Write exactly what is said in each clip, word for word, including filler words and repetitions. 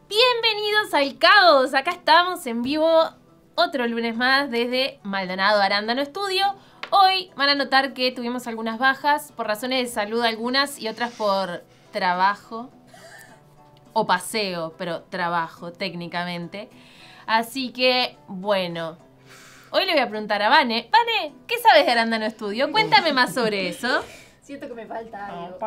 Bienvenidos al Caos, acá estamos en vivo otro lunes más desde Maldonado Arándano Estudio. Hoy van a notar que tuvimos algunas bajas por razones de salud algunas y otras por trabajo o paseo, pero trabajo técnicamente. Así que, bueno, hoy le voy a preguntar a Vane. Vane, ¿qué sabes de Arándano Estudio? Cuéntame más sobre eso. Siento que me falta algo.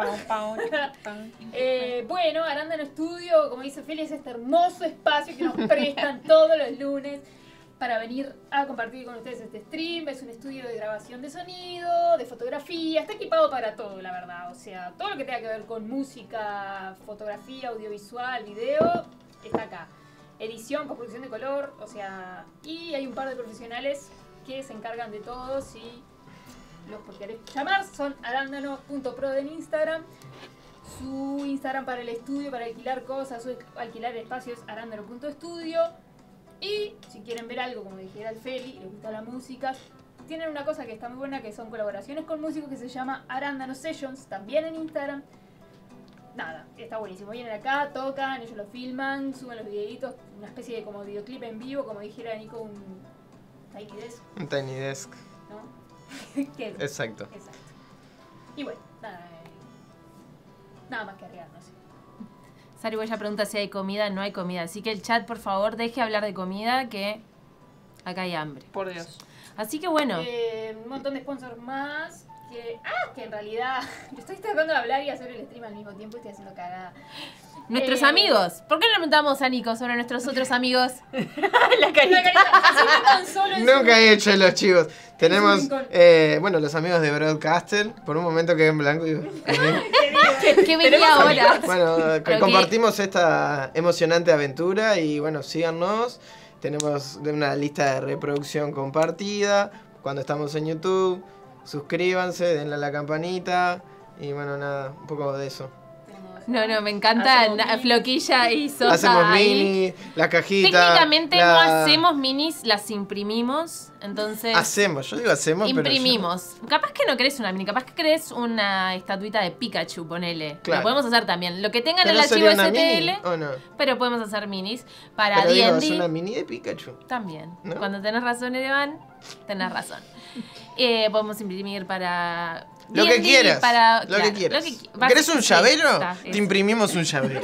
eh, bueno, Arándano Estudio, como dice Feli, es este hermoso espacio que nos prestan todos los lunes para venir a compartir con ustedes este stream. Es un estudio de grabación de sonido, de fotografía, está equipado para todo, la verdad. O sea, todo lo que tenga que ver con música, fotografía, audiovisual, video, está acá. Edición, postproducción de color, o sea, y hay un par de profesionales que se encargan de todo, si los por querés llamar, son arándano punto prod en Instagram. Su Instagram para el estudio, para alquilar cosas, o alquilar espacios, arándano punto estudio. Y si quieren ver algo, como dijera el Feli, y les gusta la música, tienen una cosa que está muy buena, que son colaboraciones con músicos, que se llama Arándano Sessions, también en Instagram. Nada, está buenísimo. Vienen acá, tocan, ellos lo filman, suben los videitos, una especie de como videoclip en vivo, como dijera Nico, un Tiny Desk. Un Tiny Desk. ¿No? ¿Qué? Exacto. Exacto. Y bueno, nada, eh, nada más que agregar, no sé. Sarigüeya pregunta si hay comida. No hay comida, así que el chat, por favor, deje hablar de comida, que acá hay hambre. Por Dios. Así que bueno. Eh, un montón de sponsors más. Que, ah, que en realidad yo estoy tratando de hablar y hacer el stream al mismo tiempo y estoy haciendo cagada. Nuestros eh, amigos. ¿Por qué no le preguntamos a Nico sobre nuestros otros amigos? La carita. Así que tan solo en Nunca su- he hecho los chivos. Tenemos, rincón. eh, bueno, los amigos de Broadcaster. Por un momento quedé en blanco y digo, ¿eh? ¿Qué, qué venía ahora? Bueno, que Pero compartimos esta emocionante aventura y bueno, síganos. Tenemos de una lista de reproducción compartida. Cuando estamos en YouTube, suscríbanse, denle a la campanita y bueno, nada, un poco de eso. No, no, me encanta Hacemos na- mini. Floquilla y Sosa Hacemos ahí. mini, la cajita. Técnicamente la- no hacemos minis, las imprimimos. Entonces Hacemos, yo digo hacemos, imprimimos. Capaz que no querés una mini, capaz que querés una estatuita de Pikachu, ponele. Claro. Lo podemos hacer también. Lo que tengan pero el no archivo sería una S T mini, L, ¿o no? pero podemos hacer minis para Pero D digo, and es D. una mini de Pikachu. También. ¿No? Cuando tenés razón, Edevan, tenés razón. Eh, podemos imprimir para Lo D que and D, quieras, para, lo claro, que quieras. lo que qui- ¿Querés un sí, llavero? está, Te eso. imprimimos un llavero.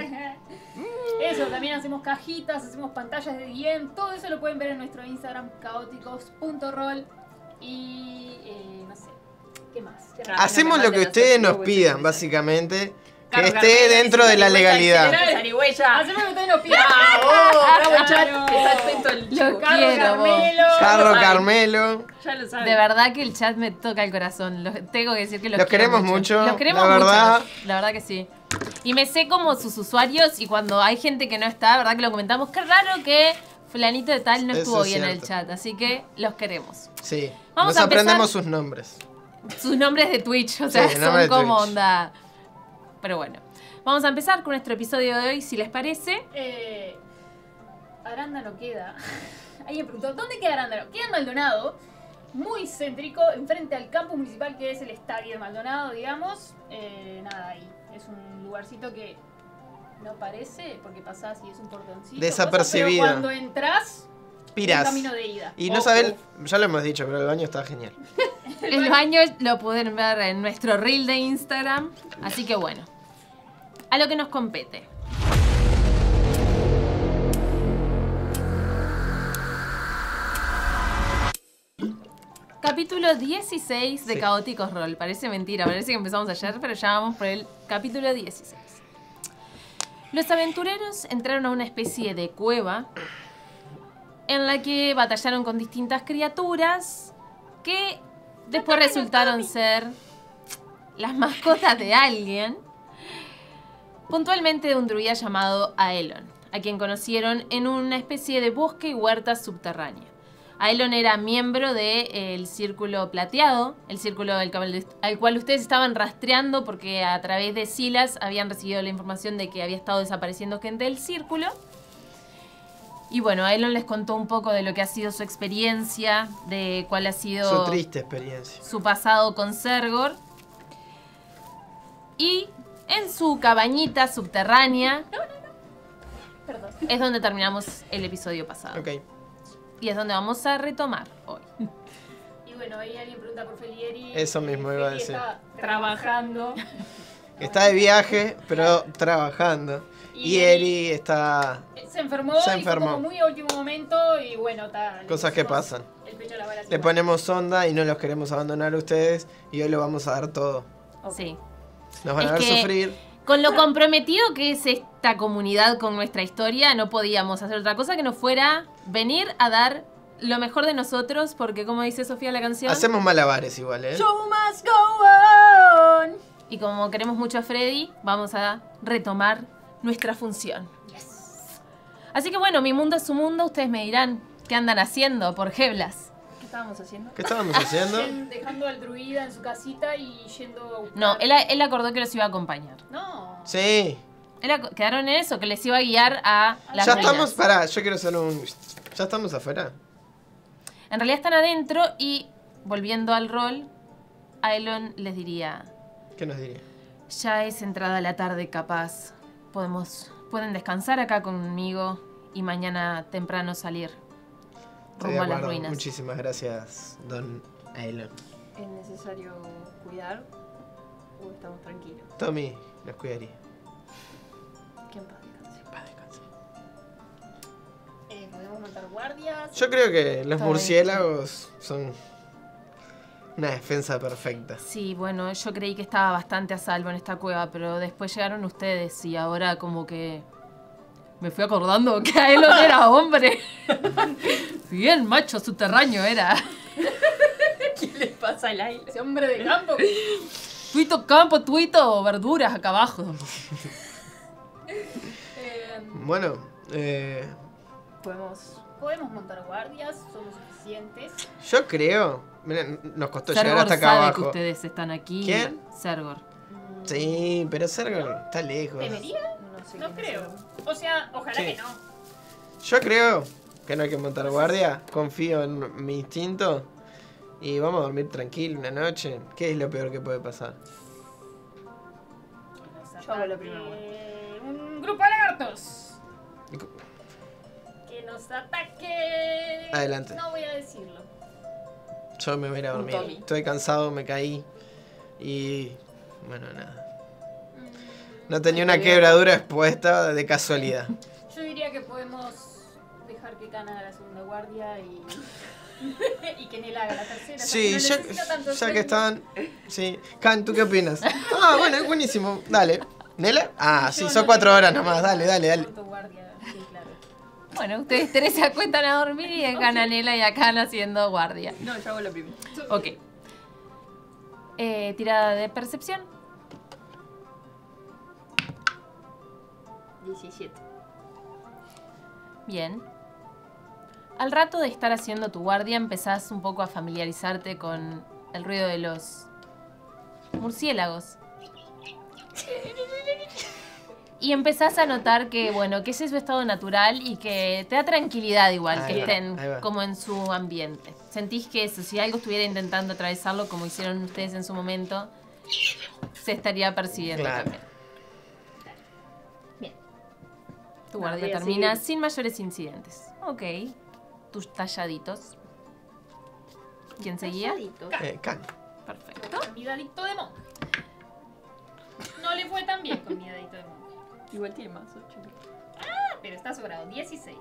Eso, también hacemos cajitas, hacemos pantallas de guión, todo eso lo pueden ver en nuestro Instagram, caóticos punto roll. Y eh, no sé, ¿qué más? ¿Qué más? Hacemos lo que ustedes nos pidan, básicamente. Que Carlos esté Carmelo, dentro de la Zarigüeya, legalidad. excelente, Zarigüeya. Hacemos lo que ustedes nos pidan. Bravo, bravo, chat. Claro. Está atento el Lo chico. Carlos quiero, vos. Carmelo. Carlos saben. Carmelo. Ya lo saben. De verdad que el chat me toca el corazón. Los, tengo que decir que los, Los quiero queremos mucho, Los queremos la verdad. mucho. La verdad que sí. Y me sé como sus usuarios y cuando hay gente que no está, verdad que lo comentamos. Qué raro que fulanito de tal no Eso estuvo es bien en el cierto. chat. Así que los queremos. Sí. Vamos Nos a empezar. aprendemos sus nombres. Sus nombres de Twitch, o sea, Sí, son nombre de como Twitch. onda. Pero bueno. Vamos a empezar con nuestro episodio de hoy, si les parece. Eh, Arándano queda. Alguien preguntó, ¿dónde queda Arándano? Queda en Maldonado, muy céntrico, enfrente al campus municipal que es el estadio de Maldonado, digamos. Eh, nada, ahí. Es un lugarcito que no parece, porque pasás y es un portoncito. Desapercibido. Pero cuando entras, es un Pirás. camino de ida. Y no Ojo. saben, ya lo hemos dicho, pero el baño está genial. El baño lo pueden ver en nuestro reel de Instagram. Así que bueno. A lo que nos compete. Capítulo dieciséis de Sí. Caóticos Roll. Parece mentira, parece que empezamos ayer, pero ya vamos por el capítulo dieciséis. Los aventureros entraron a una especie de cueva en la que batallaron con distintas criaturas que después resultaron ser las mascotas de alguien, puntualmente de un druida llamado Aelon, a quien conocieron en una especie de bosque y huerta subterránea. Aelon era miembro del Círculo Plateado, el círculo al cual, al cual ustedes estaban rastreando porque a través de Silas habían recibido la información de que había estado desapareciendo gente del círculo. Y bueno, Aelon les contó un poco de lo que ha sido su experiencia, de cuál ha sido Su triste experiencia. su pasado con Sergor. Y en su cabañita subterránea Perdón. es donde terminamos el episodio pasado. Ok. Y es donde vamos a retomar hoy. Y bueno, ahí alguien pregunta por Felieri. Eso mismo iba a Feli decir. está trabajando. Está de viaje, pero trabajando. Y Y Eri está... Se enfermó, Se y enfermó. fue como muy a último momento y bueno, está. le Cosas que pusimos pasan. El pecho a la bala así Le igual. ponemos sonda y no los queremos abandonar a ustedes. Y hoy lo vamos a dar todo. Sí. Nos van Es a ver que- sufrir. Con lo comprometido que es esta comunidad con nuestra historia, no podíamos hacer otra cosa que no fuera venir a dar lo mejor de nosotros, porque como dice Sofía la canción, Hacemos malabares igual, ¿eh? Show must go on. y como queremos mucho a Freddy, vamos a retomar nuestra función. Así que bueno, mi mundo es su mundo, ustedes me dirán qué andan haciendo por Geblas. ¿Qué estábamos haciendo? ¿Qué estábamos haciendo? Yen- Dejando al druida en su casita y yendo a buscar. No, él, él acordó que los iba a acompañar. No. Sí. Él ac- quedaron en eso, que les iba a guiar a las Ya ruinas. estamos... Pará, yo quiero hacer un... ¿Ya estamos afuera? En realidad están adentro y, volviendo al rol, Aelon les diría... ¿Qué nos diría? Ya es entrada la tarde, capaz. Podemos, pueden descansar acá conmigo y mañana temprano salir Estoy de rumbo a las acuerdo. ruinas. Muchísimas gracias, don Aelon. ¿Es necesario cuidar o estamos tranquilos? Tommy nos cuidaría. ¿Quién paz descanse? Paz, descanse. Eh, podemos montar guardias. Yo creo que los Está bien. murciélagos son una defensa perfecta. Sí, bueno, yo creí que estaba bastante a salvo en esta cueva, pero después llegaron ustedes y ahora como que me fui acordando que Aelon era hombre. Bien, macho subterráneo era. ¿Qué le pasa al aire? Ese hombre de campo. Tuito campo, tuito verduras acá abajo. Eh, Bueno, eh, Podemos. podemos montar guardias, somos suficientes. yo creo... Miren, nos costó llegar Sergor hasta acá sabe que abajo. ustedes están aquí. ¿Quién? Sergor. Sí, pero Sergor está lejos. ¿Debería? No sé No quién es creo. él. O sea, ojalá Sí. que no. Yo creo que no hay que montar guardia. Confío en mi instinto. Y vamos a dormir tranquilo una noche. ¿Qué es lo peor que puede pasar? Nos Yo hago la ataque primera Un grupo de lagartos. Que nos ataque. Adelante. No voy a decirlo. Yo me voy a ir a Un dormir. Tommy. Estoy cansado, me caí. Y... Bueno, nada. No tenía una quebradura expuesta de casualidad. Yo diría que podemos dejar que Khan haga la segunda guardia y. y que Nel haga la tercera. Sí, no ya, necesito tanto ya sueño. que están... Sí. Can, ¿tú qué opinas? Ah, bueno, es buenísimo. Dale. ¿Nela? Ah, sí, Yo son no cuatro tengo horas problema nomás. Dale, dale, dale. con tu guardia, sí, claro. Bueno, ustedes tres se acuestan a dormir y dejan a Nela y a Khan haciendo guardia. No, yo hago la primera. Ok. Eh, tirada de percepción. diecisiete. Bien. Al rato de estar haciendo tu guardia empezás un poco a familiarizarte con el ruido de los murciélagos. Y empezás a notar que, bueno, que ese es su estado natural y que te da tranquilidad igual Ahí que va, estén ahí va. como en su ambiente. Sentís que eso, si algo estuviera intentando atravesarlo como hicieron ustedes en su momento, se estaría percibiendo Claro. también. Bien. Tu No, guardia voy a termina seguir. sin mayores incidentes. Ok. Tus talladitos. ¿Quién seguía? Talladitos. Eh, Can. Perfecto. Mi dadito de monje. No le fue tan bien con mi dadito de monje. Igual tiene más, ocho. Ah, pero está sobrado. dieciséis.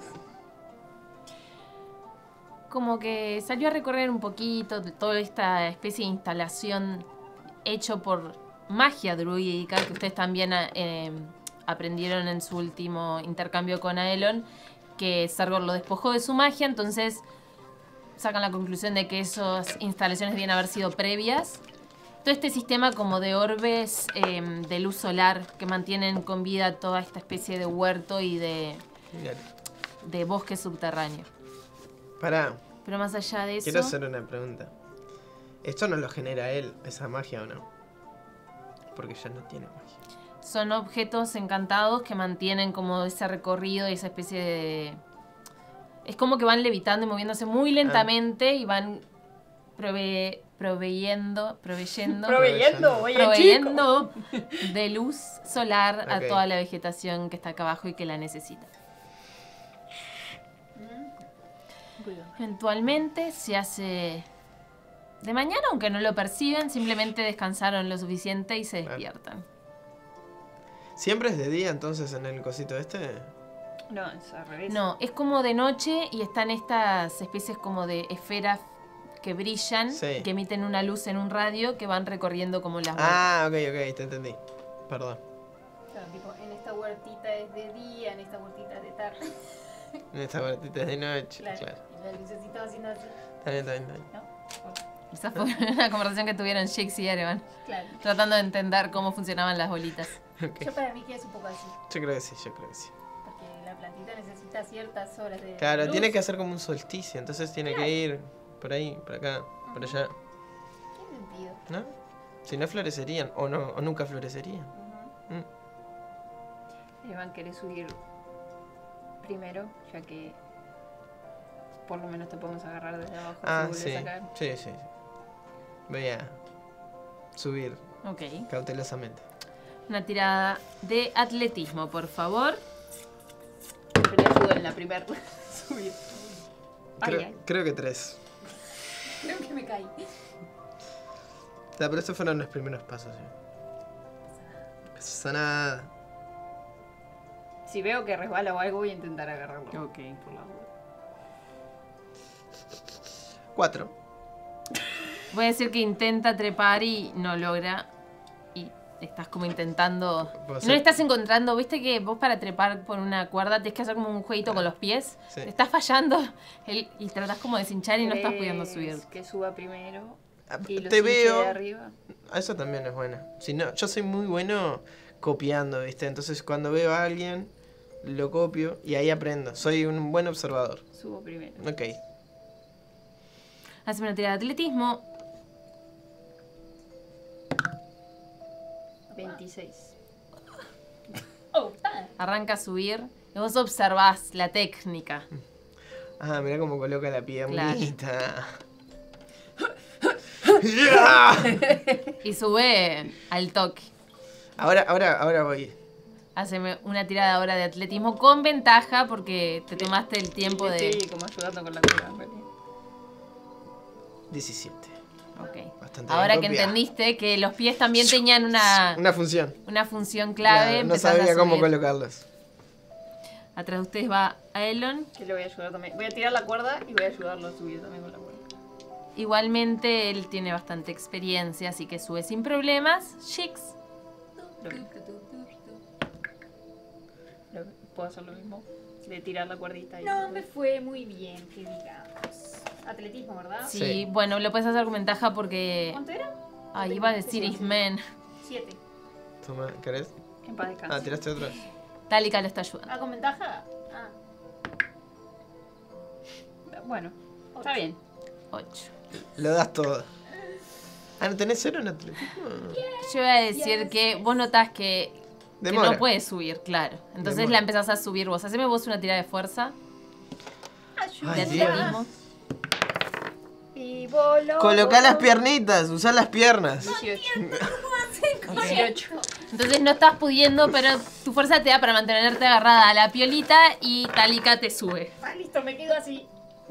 Como que salió a recorrer un poquito de toda esta especie de instalación hecho por magia druídica que ustedes también eh, aprendieron en su último intercambio con Aelon, que Sargor lo despojó de su magia, entonces sacan la conclusión de que esas instalaciones deben haber sido previas. Todo este sistema como de orbes eh, de luz solar que mantienen con vida toda esta especie de huerto y de, Dale. de bosque subterráneo. Pará, Pero más allá de eso... quiero hacer una pregunta. ¿Esto no lo genera él, esa magia o no? Porque ya no tiene magia. Son objetos encantados que mantienen como ese recorrido y esa especie de... Es como que van levitando y moviéndose muy lentamente y van prove... proveyendo, proveyendo, Proveyendo, oye, chico. proveyendo de luz solar a Ok. toda la vegetación que está acá abajo y que la necesita. Cuidado. Eventualmente se hace de mañana, aunque no lo perciben, simplemente descansaron lo suficiente y se Claro. despiertan. ¿Siempre es de día entonces en el cosito este? No, es al revés. No, es como de noche y están estas especies como de esferas que brillan, Sí. que emiten una luz en un radio que van recorriendo como las vueltas. Ah, ok, ok, te entendí. Perdón. Claro, tipo, en esta huertita es de día, en esta huertita es de tarde. En esta partita es de noche. Claro. Claro. Y la lucecita va haciendo así, Está bien, está bien, está bien. ¿no? Esa fue una conversación que tuvieron Shix y Erevan, Claro. tratando de entender cómo funcionaban las bolitas. Ok. Yo para mí que es un poco así. Yo creo que sí, yo creo que sí. Porque la plantita necesita ciertas horas de Claro, luz. tiene que hacer como un solsticio, entonces tiene que ir por ahí, por acá, por allá. Tiene sentido. ¿No? Si no florecerían, o no, o nunca florecerían. Ujú. Mm. Evan, ¿querés subir primero? Ya que por lo menos te podemos agarrar desde abajo Ah, si sí. vuelves a caer. Sí, sí. Voy a subir Ok. cautelosamente. Una tirada de atletismo, por favor. Yo le ayudo en la primera subida. Ay, Creo, ay. creo que tres. Creo que me caí. Ya, pero estos fueron los primeros pasos. ¿Sí? No pasa nada. Si veo que resbala o algo, voy a intentar agarrarlo. Ok. Por la duda. Cuatro. Voy a decir que intenta trepar y no logra. Y estás como intentando... Puedo No le hacer- estás encontrando, viste que vos para trepar por una cuerda tienes que hacer como un jueguito con los pies. Sí. Te estás fallando el- y tratás como de cinchar y no estás pudiendo ¿Querés subir. que suba primero Ah, y lo Te cinche veo. de arriba? Ah, eso también es bueno. Si no, yo soy muy bueno copiando, ¿viste? Entonces cuando veo a alguien, lo copio y ahí aprendo. Soy un buen observador. Subo primero. Ok. Hazme una tirada de atletismo. veintiséis. Oh, pan. Arranca a subir. Y vos observás la técnica. Ah, mirá cómo coloca la piernita. ¡Ya! Y sube al toque. Ahora, ahora, ahora voy. Haceme una tirada ahora de atletismo con ventaja porque te tomaste el tiempo Le de... estoy como ayudando con la cura, en realidad. diecisiete. Ok. Bastante Ahora bien que copiado. entendiste que los pies también tenían una, Una función. una función clave, Claro, no empezás a sabía cómo subir. colocarlos. Atrás de ustedes va Aelon. Que le voy a ayudar también. Voy a tirar la cuerda y voy a ayudarlo a subir también con la cuerda. Igualmente él tiene bastante experiencia, así que sube sin problemas. Shix. Lo mismo. Lo- ¿Puedo hacer lo mismo? De tirar la cuerdita y... No me fue muy bien, que digamos. Atletismo, ¿verdad? Sí, Sí. bueno, lo puedes hacer con ventaja porque... ¿Cuánto era? Ah, iba a decir Ismen. Siete. Toma, ¿querés? En paz descanse. Ah, tiraste otra. Talika lo está ayudando. ¿Ah, con ventaja? Ah, Bueno, está bien. ocho. Lo das todo. Ah, ¿no tenés cero en atletismo? Yo voy a decir que vos notás que, que Demora. no puedes subir, claro. Entonces Demora. la empezás a subir vos. Haceme vos una tirada de fuerza, de Ay, Dios. atletismo. y voló. Colocá las piernitas, usá las piernas. dieciocho. dieciocho. Entonces no estás pudiendo, pero tu fuerza te da para mantenerte agarrada a la piolita y Talika te sube. Ah, listo, me quedo así.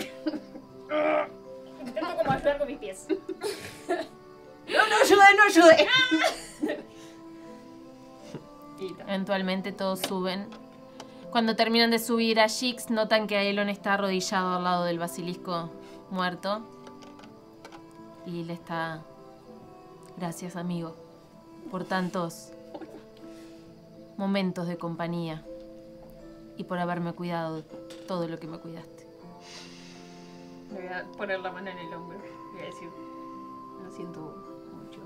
Intento como ayudar con mis pies. No, no ayude, no ayude. Y ta. Eventualmente todos suben. Cuando terminan de subir a Shix, notan que Aelon está arrodillado al lado del basilisco muerto. Y le está... Gracias, amigo, por tantos momentos de compañía. Y por haberme cuidado todo lo que me cuidaste. Le voy a poner la mano en el hombro. Le voy a decir, lo siento mucho.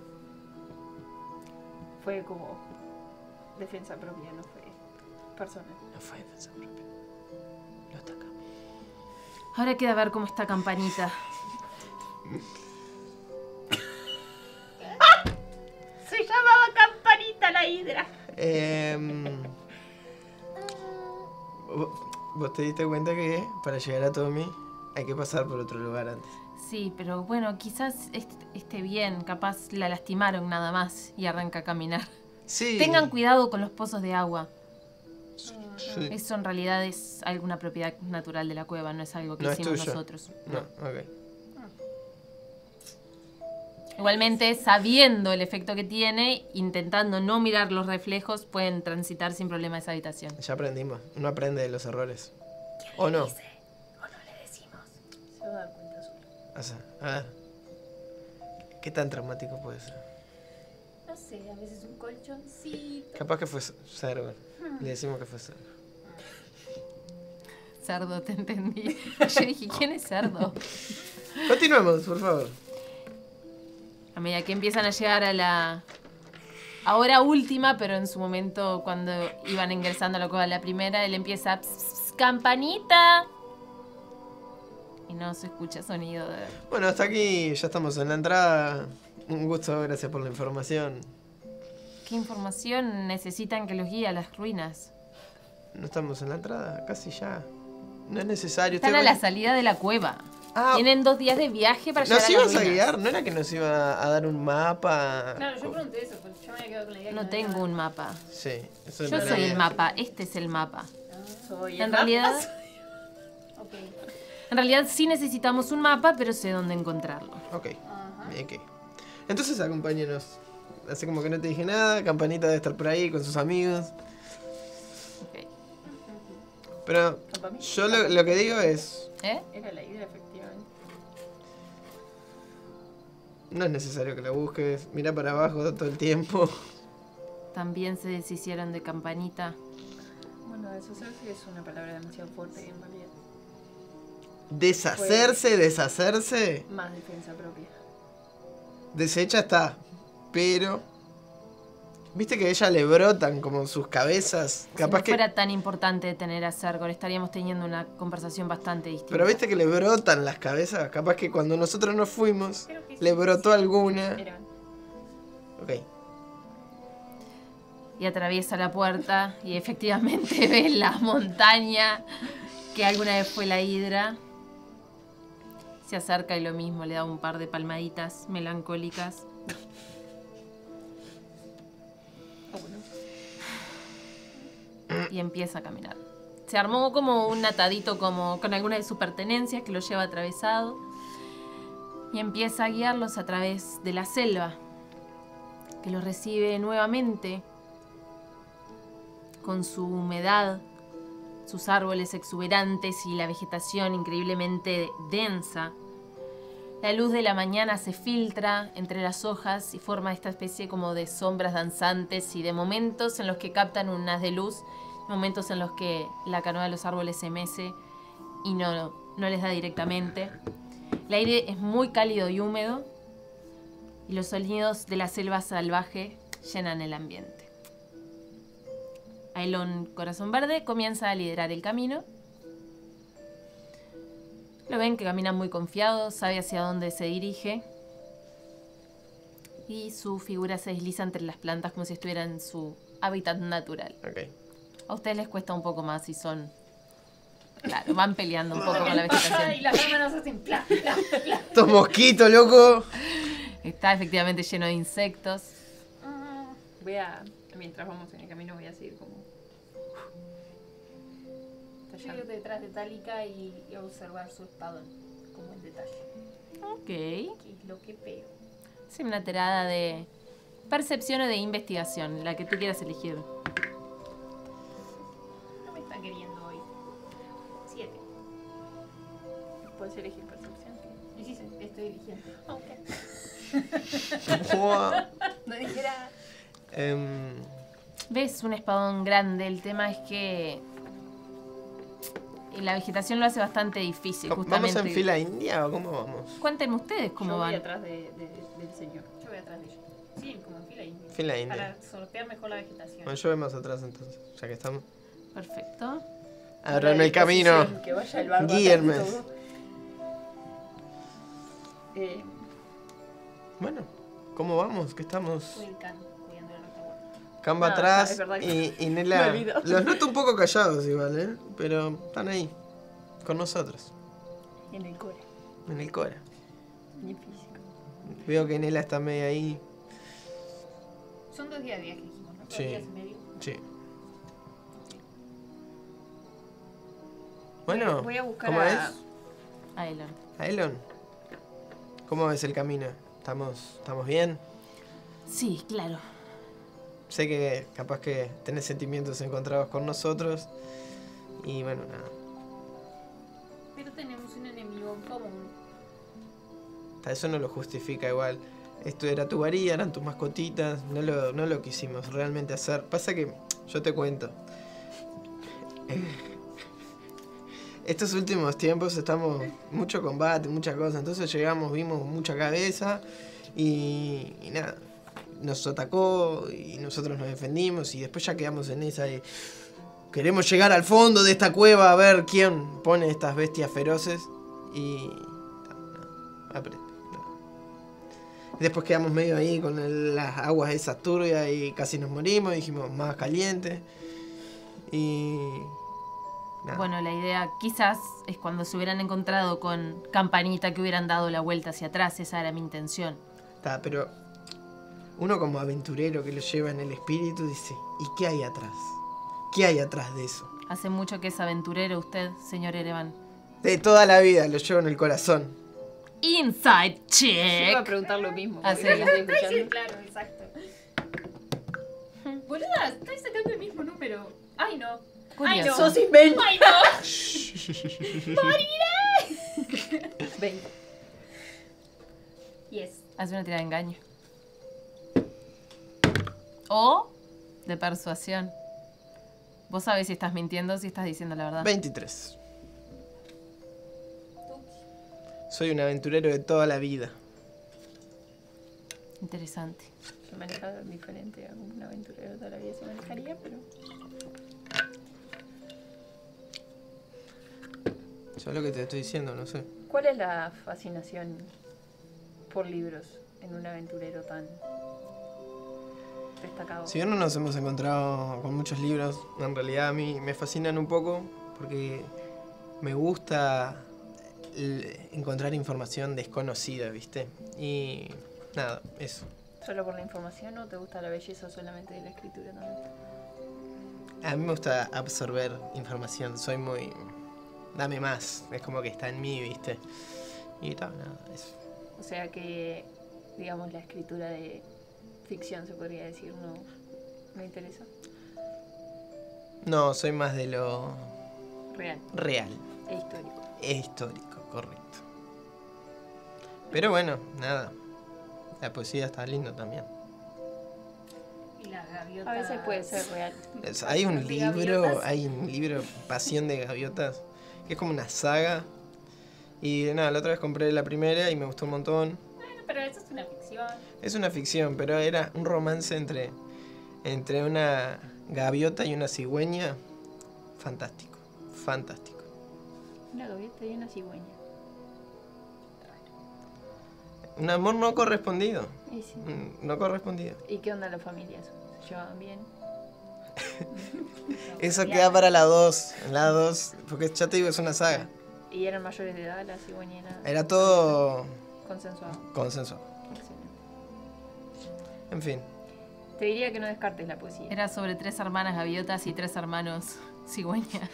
Fue como defensa propia, no fue personal. No fue defensa propia. Lo ataca. Ahora queda ver cómo está Campanita. Se llamaba Campanita la hidra. Eh, ¿Vos te diste cuenta que para llegar a Tommy hay que pasar por otro lugar antes? Sí, pero bueno, quizás est- esté bien. Capaz la lastimaron nada más y arranca a caminar. Sí. Tengan cuidado con los pozos de agua. Sí. Eso en realidad es alguna propiedad natural de la cueva, no es algo que No es hicimos tuyo. nosotros. No, ok. Igualmente, sabiendo el efecto que tiene, intentando no mirar los reflejos, pueden transitar sin problema esa habitación. Ya aprendimos. Uno aprende de los errores. ¿O no? ¿O no le decimos? Se va a dar cuenta solo. O sea, a ver. ¿Qué tan traumático puede ser? No sé, a veces un colchoncito. Capaz que fue Cerdo. Le decimos que fue Cerdo. Cerdo, te entendí. Yo dije, ¿quién es Cerdo? Continuemos, por favor. A medida que empiezan a llegar a la ahora última, pero en su momento cuando iban ingresando a la cueva la primera, él empieza "Ps, ps, ps, campanita", y no se escucha sonido de... Bueno, hasta aquí ya estamos en la entrada. Un gusto, gracias por la información. ¿Qué información necesitan que los guíe a las ruinas? No estamos en la entrada, casi ya. No es necesario. Están usted a va- la salida de la cueva. Ah, Tienen dos días de viaje para ¿nos llegar a las ibas a ruinas. guiar? ¿No era que nos iba a dar un mapa? Claro, yo pregunté eso, porque yo me había quedado con la idea que No había tengo nada. un mapa. Sí, eso Yo no soy era- el mapa, este es el mapa. Soy En el realidad, Ok. en realidad sí necesitamos un mapa, pero sé dónde encontrarlo. Ok, Ajá. ok. Entonces acompáñenos. Así como que no te dije nada, Campanita debe estar por ahí con sus amigos. Ok. Pero yo lo, lo que digo es, ¿Eh? Era la idea, efectivamente. no es necesario que la busques. Mira para abajo todo el tiempo. También se deshicieron de Campanita. Bueno, deshacerse es una palabra demasiado fuerte en realidad. Deshacerse, deshacerse. Más defensa propia. Deshecha está. Pero... Viste que a ella le brotan como sus cabezas. Si Capaz no que... fuera tan importante tener a Sergor, estaríamos teniendo una conversación bastante distinta. Pero viste que le brotan las cabezas. Capaz que cuando nosotros nos fuimos, Creo que le sí, brotó sí. alguna. Eran. Ok. Y atraviesa la puerta y efectivamente ve la montaña que alguna vez fue la hidra. Se acerca y lo mismo, le da un par de palmaditas melancólicas. Ah, bueno. Y empieza a caminar. Se armó como un atadito como con alguna de sus pertenencias que lo lleva atravesado. Y empieza a guiarlos a través de la selva, que los recibe nuevamente con su humedad, sus árboles exuberantes y la vegetación increíblemente densa. La luz de la mañana se filtra entre las hojas y forma esta especie como de sombras danzantes y de momentos en los que captan un haz de luz, momentos en los que la canoa de los árboles se mece y no, no les da directamente. El aire es muy cálido y húmedo y los sonidos de la selva salvaje llenan el ambiente. Aelon Corazón Verde comienza a liderar el camino. Lo ven que camina muy confiado, sabe hacia dónde se dirige. Y su figura se desliza entre las plantas como si estuviera en su hábitat natural. Ok. A ustedes les cuesta un poco más si son... Claro, van peleando un poco con la Y vegetación. las manos hacen pla, pla, pla. Estos mosquitos, loco. Está efectivamente lleno de insectos. Ah, Voy a. Mientras vamos en el camino, voy a seguir como. Yo tallando. ir detrás de Talika y, y observar su espadón, como en detalle. Ok. ¿Qué es lo que veo? Es una tirada de percepción o de investigación, la que tú quieras elegir. No me está queriendo hoy. Siete. Puedes elegir percepción. Y sí, sí, estoy eligiendo. Ok. Buah. No dijera. Em, Ves un espadón grande, el tema es que la vegetación lo hace bastante difícil, ¿Vamos justamente. en fila india o cómo vamos? Cuéntenme ustedes cómo Yo voy van. atrás de, de- del señor. Yo voy atrás de ella. Sí, como en fila india. Fila india. Para sortear mejor la vegetación. Bueno, yo voy más atrás entonces, ya que estamos. Perfecto. Abranme el camino. Que vaya el bardo Guíenme. atrás de todo. Eh, Bueno, ¿cómo vamos? ¿Qué estamos? Soy el can, cuidando la retaguardia. Camba Ah, atrás es verdad que y, y me Nela. olvidó. Los noto un poco callados igual, ¿eh? Pero están ahí, con nosotros, en el core. en el Cora. Ni físico. Veo que Nela está medio ahí. Son dos días de viaje, dijimos, ¿no? Dos Sí. días y medio. Sí. Bueno, Voy a buscar ¿cómo a- es? Aelon. Aelon, ¿cómo ves el camino? ¿Estamos, ¿Estamos bien? Sí, claro. Sé que capaz que tenés sentimientos encontrados con nosotros. Y bueno, nada. Pero tenemos un enemigo en común. Eso no lo justifica igual. Esto era tu varía, eran tus mascotitas. No lo, no lo quisimos realmente hacer. Pasa que, yo te cuento. Estos últimos tiempos estamos mucho combate, mucha cosa. Entonces llegamos, vimos mucha cabeza. Y, y nada. Nos atacó y nosotros nos defendimos. Y después ya quedamos en esa de... Queremos llegar al fondo de esta cueva a ver quién pone estas bestias feroces. Y... No, no, aprende. No. Y después quedamos medio ahí con el- las aguas esas turbias y casi nos morimos. Dijimos más caliente. Y... nada. Bueno, la idea quizás es cuando se hubieran encontrado con Campanita que hubieran dado la vuelta hacia atrás. Esa era mi intención. Está, pero uno como aventurero que lo lleva en el espíritu dice, ¿y qué hay atrás? ¿Qué hay atrás de eso? Hace mucho que es aventurero usted, señor Erevan. De toda la vida lo llevo en el corazón. Inside Yo iba a check. preguntar lo mismo. Ah, porque sí. lo estoy Sí, escuchando. claro, exacto. Boluda, estáis sacando el mismo número. Ay, no. Ay, no. Curioso. Sos invento. Ay, no. veinte. Yes. Hace una tirada de engaño. O de persuasión. Vos sabés si estás mintiendo o si estás diciendo la verdad. veintitrés. Soy un aventurero de toda la vida. Interesante. Yo manejaba diferente a un aventurero toda la vida se manejaría, pero... Yo lo que te estoy diciendo, no sé. ¿Cuál es la fascinación por libros en un aventurero tan destacado? Si bien no nos hemos encontrado con muchos libros, en realidad a mí me fascinan un poco porque me gusta l- encontrar información desconocida, ¿viste? Y nada, eso. ¿Solo por la información o te gusta la belleza solamente de la escritura también? A mí me gusta absorber información, soy muy... Dame más, es como que está en mí, ¿viste? Y tal, nada, eso. O sea que, digamos, la escritura de ficción, se podría decir, no me interesa. No, soy más de lo Real real, e histórico. es histórico, correcto. Pero bueno, nada, la poesía está lindo también. Y las gaviotas. A veces puede ser real. Es- hay un ¿De libro, gaviotas? hay un libro, Pasión de Gaviotas, que es como una saga. Y nada, la otra vez compré la primera y me gustó un montón. Bueno, pero eso es una ficción. Es una ficción, pero era un romance entre, entre una gaviota y una cigüeña. Fantástico, fantástico. Una gaviota y una cigüeña. Un amor no correspondido, Y sí. mm, no correspondido. ¿Y qué onda las familias? ¿Se llevaban bien? Eso queda para la dos, la dos, porque ya te digo, es una saga. ¿Y eran mayores de edad la cigüeña? Era Era todo consensuado. consenso. Excelente. En fin, Te diría que no descartes la poesía. Era sobre tres hermanas gaviotas y tres hermanos cigüeña.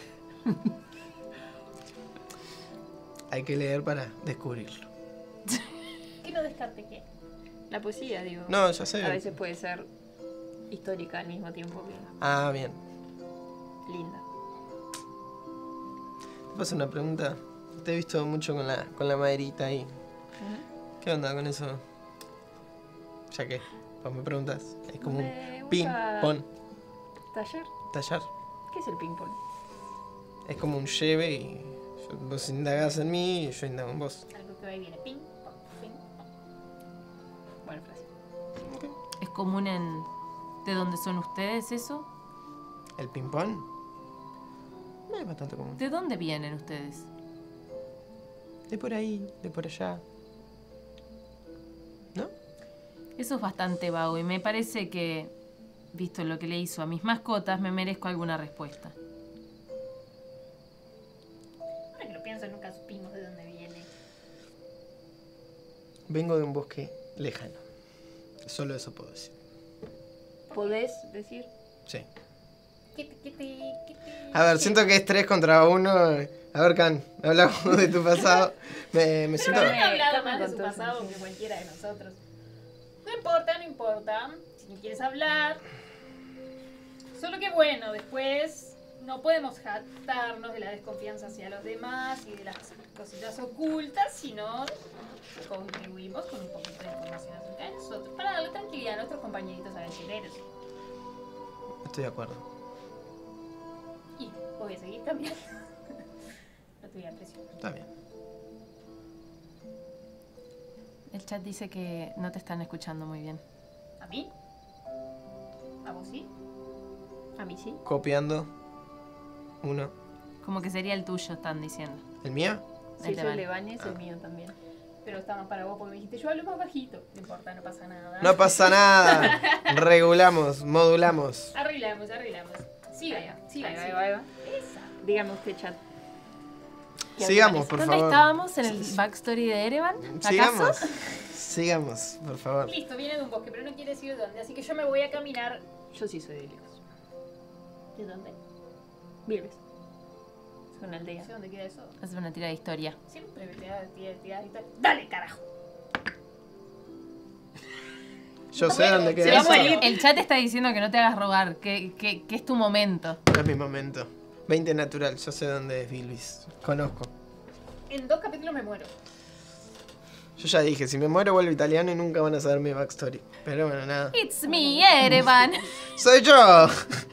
hay que leer para descubrirlo. ¿Qué no descarte qué? La poesía, digo. No, ya sé. A veces puede ser histórica al mismo tiempo que Ah, bien. linda. ¿Te paso una pregunta? Te he visto mucho con la, con la maderita ahí. Ujú. ¿Qué onda con eso? Ya que, vos me preguntas, es como Me un gusta ping-pong, ¿Taller? tallar. ¿Qué es el ping-pong? Es como un lleve y yo- vos indagás en mí y yo indago en vos. Algo que va y viene. Ping, pong, ping, pong. Buena frase. ¿Es común en... ¿De dónde son ustedes eso? ¿El ping-pong? No es bastante común. ¿De dónde vienen ustedes? De por ahí, de por allá. ¿No? Eso es bastante vago y me parece que, visto lo que le hizo a mis mascotas, me merezco alguna respuesta. Ahora que lo pienso, nunca supimos de dónde viene. Vengo de un bosque lejano. Solo eso puedo decir. ¿Podés decir? Sí. ¿Qué te, qué te, qué te- A ver, siento que es tres contra uno. A ver, Can, hablamos de tu pasado. Me, me siento... Pero no he hablado Carmen más de su contó eso, pasado sí. que cualquiera de nosotros. No importa, no importa. Si no quieres hablar. Solo que bueno, después no podemos jactarnos de la desconfianza hacia los demás y de las cositas ocultas, sino contribuimos con un poquito de información acerca de nosotros para darle tranquilidad a nuestros compañeritos aventureros. Estoy de acuerdo. Y voy a seguir cambiando. No te voy a presionar. Está bien. El chat dice que no te están escuchando muy bien. ¿A mí? ¿A vos sí? A mí sí. Copiando. Uno. Como que sería el tuyo, están diciendo. ¿El mío? Si Ahí te yo van. le bañes, Ah. el mío también. Pero está más para vos porque me dijiste yo hablo más bajito. No importa, no pasa nada. No pasa nada. Regulamos, modulamos. Arreglamos, arreglamos. Siga, Ahí va, siga, ahí va, siga. ahí va. Esa. Dígame usted, chat. ¿Qué Sigamos, por ¿Dónde favor. estábamos? ¿En el backstory de Erevan? Sigamos. ¿Acaso? Sigamos, por favor. Listo, viene de un bosque, pero no quiere decir de dónde. Así que yo me voy a caminar. Yo sí soy de lejos. ¿De dónde? Vives. Es una No aldea. sé dónde queda eso. Hace una tira de historia. Siempre me tira, tira, tira y tal. ¡Dale, carajo! Yo sé Bueno, dónde se queda va a eso. morir. El chat está diciendo que no te hagas robar, que, que, que es tu momento. No es mi momento. veinte natural, yo sé dónde es Bilvis. Conozco. En dos capítulos me muero. Yo ya dije, si me muero vuelvo italiano y nunca van a saber mi backstory. Pero bueno, nada. It's me, Erevan. ¡Soy yo!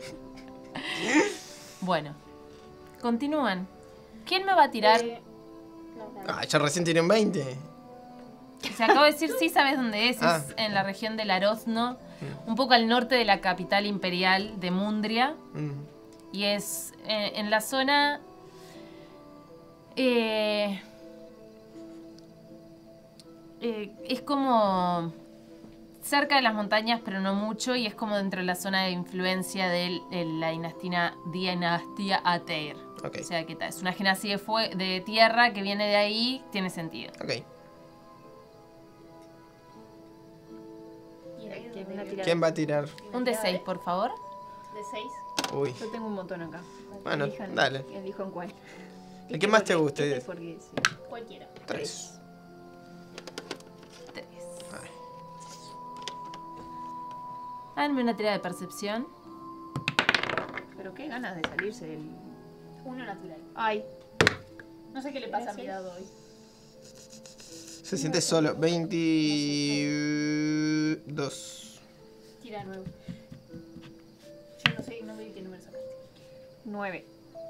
Bueno, continúan. ¿Quién me va a tirar? Eh, no, nada. Ah, ya recién tiene un veinte. Se acabo de decir, sí sabes dónde es. Ah. Es en la región del Arozno, un poco al norte de la capital imperial de Mundria. Mm. Y es eh, en la zona... eh, eh, es como cerca de las montañas, pero no mucho, y es como dentro de la zona de influencia de, de la dinastía, dinastía Ateir. Ok. O sea, que ta- es una genasi de, fue- de tierra que viene de ahí, tiene sentido. Ok. Y ahí es ¿Quién donde la viene. tira? ¿Quién va a tirar? Un D seis, por favor. De seis. Uy. Yo tengo un montón acá. Bueno, Elijan- dale. Elijan cuál. El que más te Porque- guste. este porque sí. Cualquiera. Tres. Tres. Ay. Háganme una tira de percepción. Pero qué ganas de salirse del. Uno natural. Ay. No sé qué le pasa a mi dado hoy. Se siente solo. veintidós. Tira de nuevo. Yo no sé, no sé qué número sacaste. Nueve.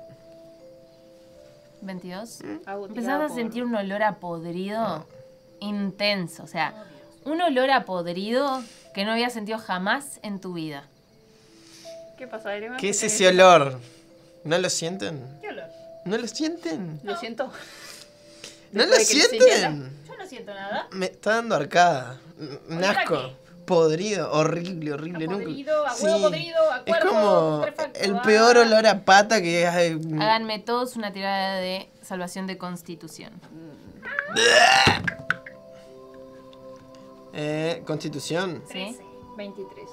veintidós. Hago Empezás tirada a por- sentir un olor a podrido intenso. O sea, un olor a podrido que no habías sentido jamás en tu vida. ¿Qué pasa, Erevan? ¿Qué es Porque- ese olor? ¿No lo sienten? ¿Qué olor? ¿No lo sienten? Lo siento. ¿No lo Después de que el sienten? Yo no siento nada. Me está dando arcada. Un ¿Olor a asco. qué? Podrido, horrible, horrible. A nunca- podrido, a huevo podrido, a Es cuerpo como putrefacto, el a- peor olor a pata que hay. Háganme todos una tirada de salvación de constitución. Eh, Constitución. ¿Sí? trece. veintitrés.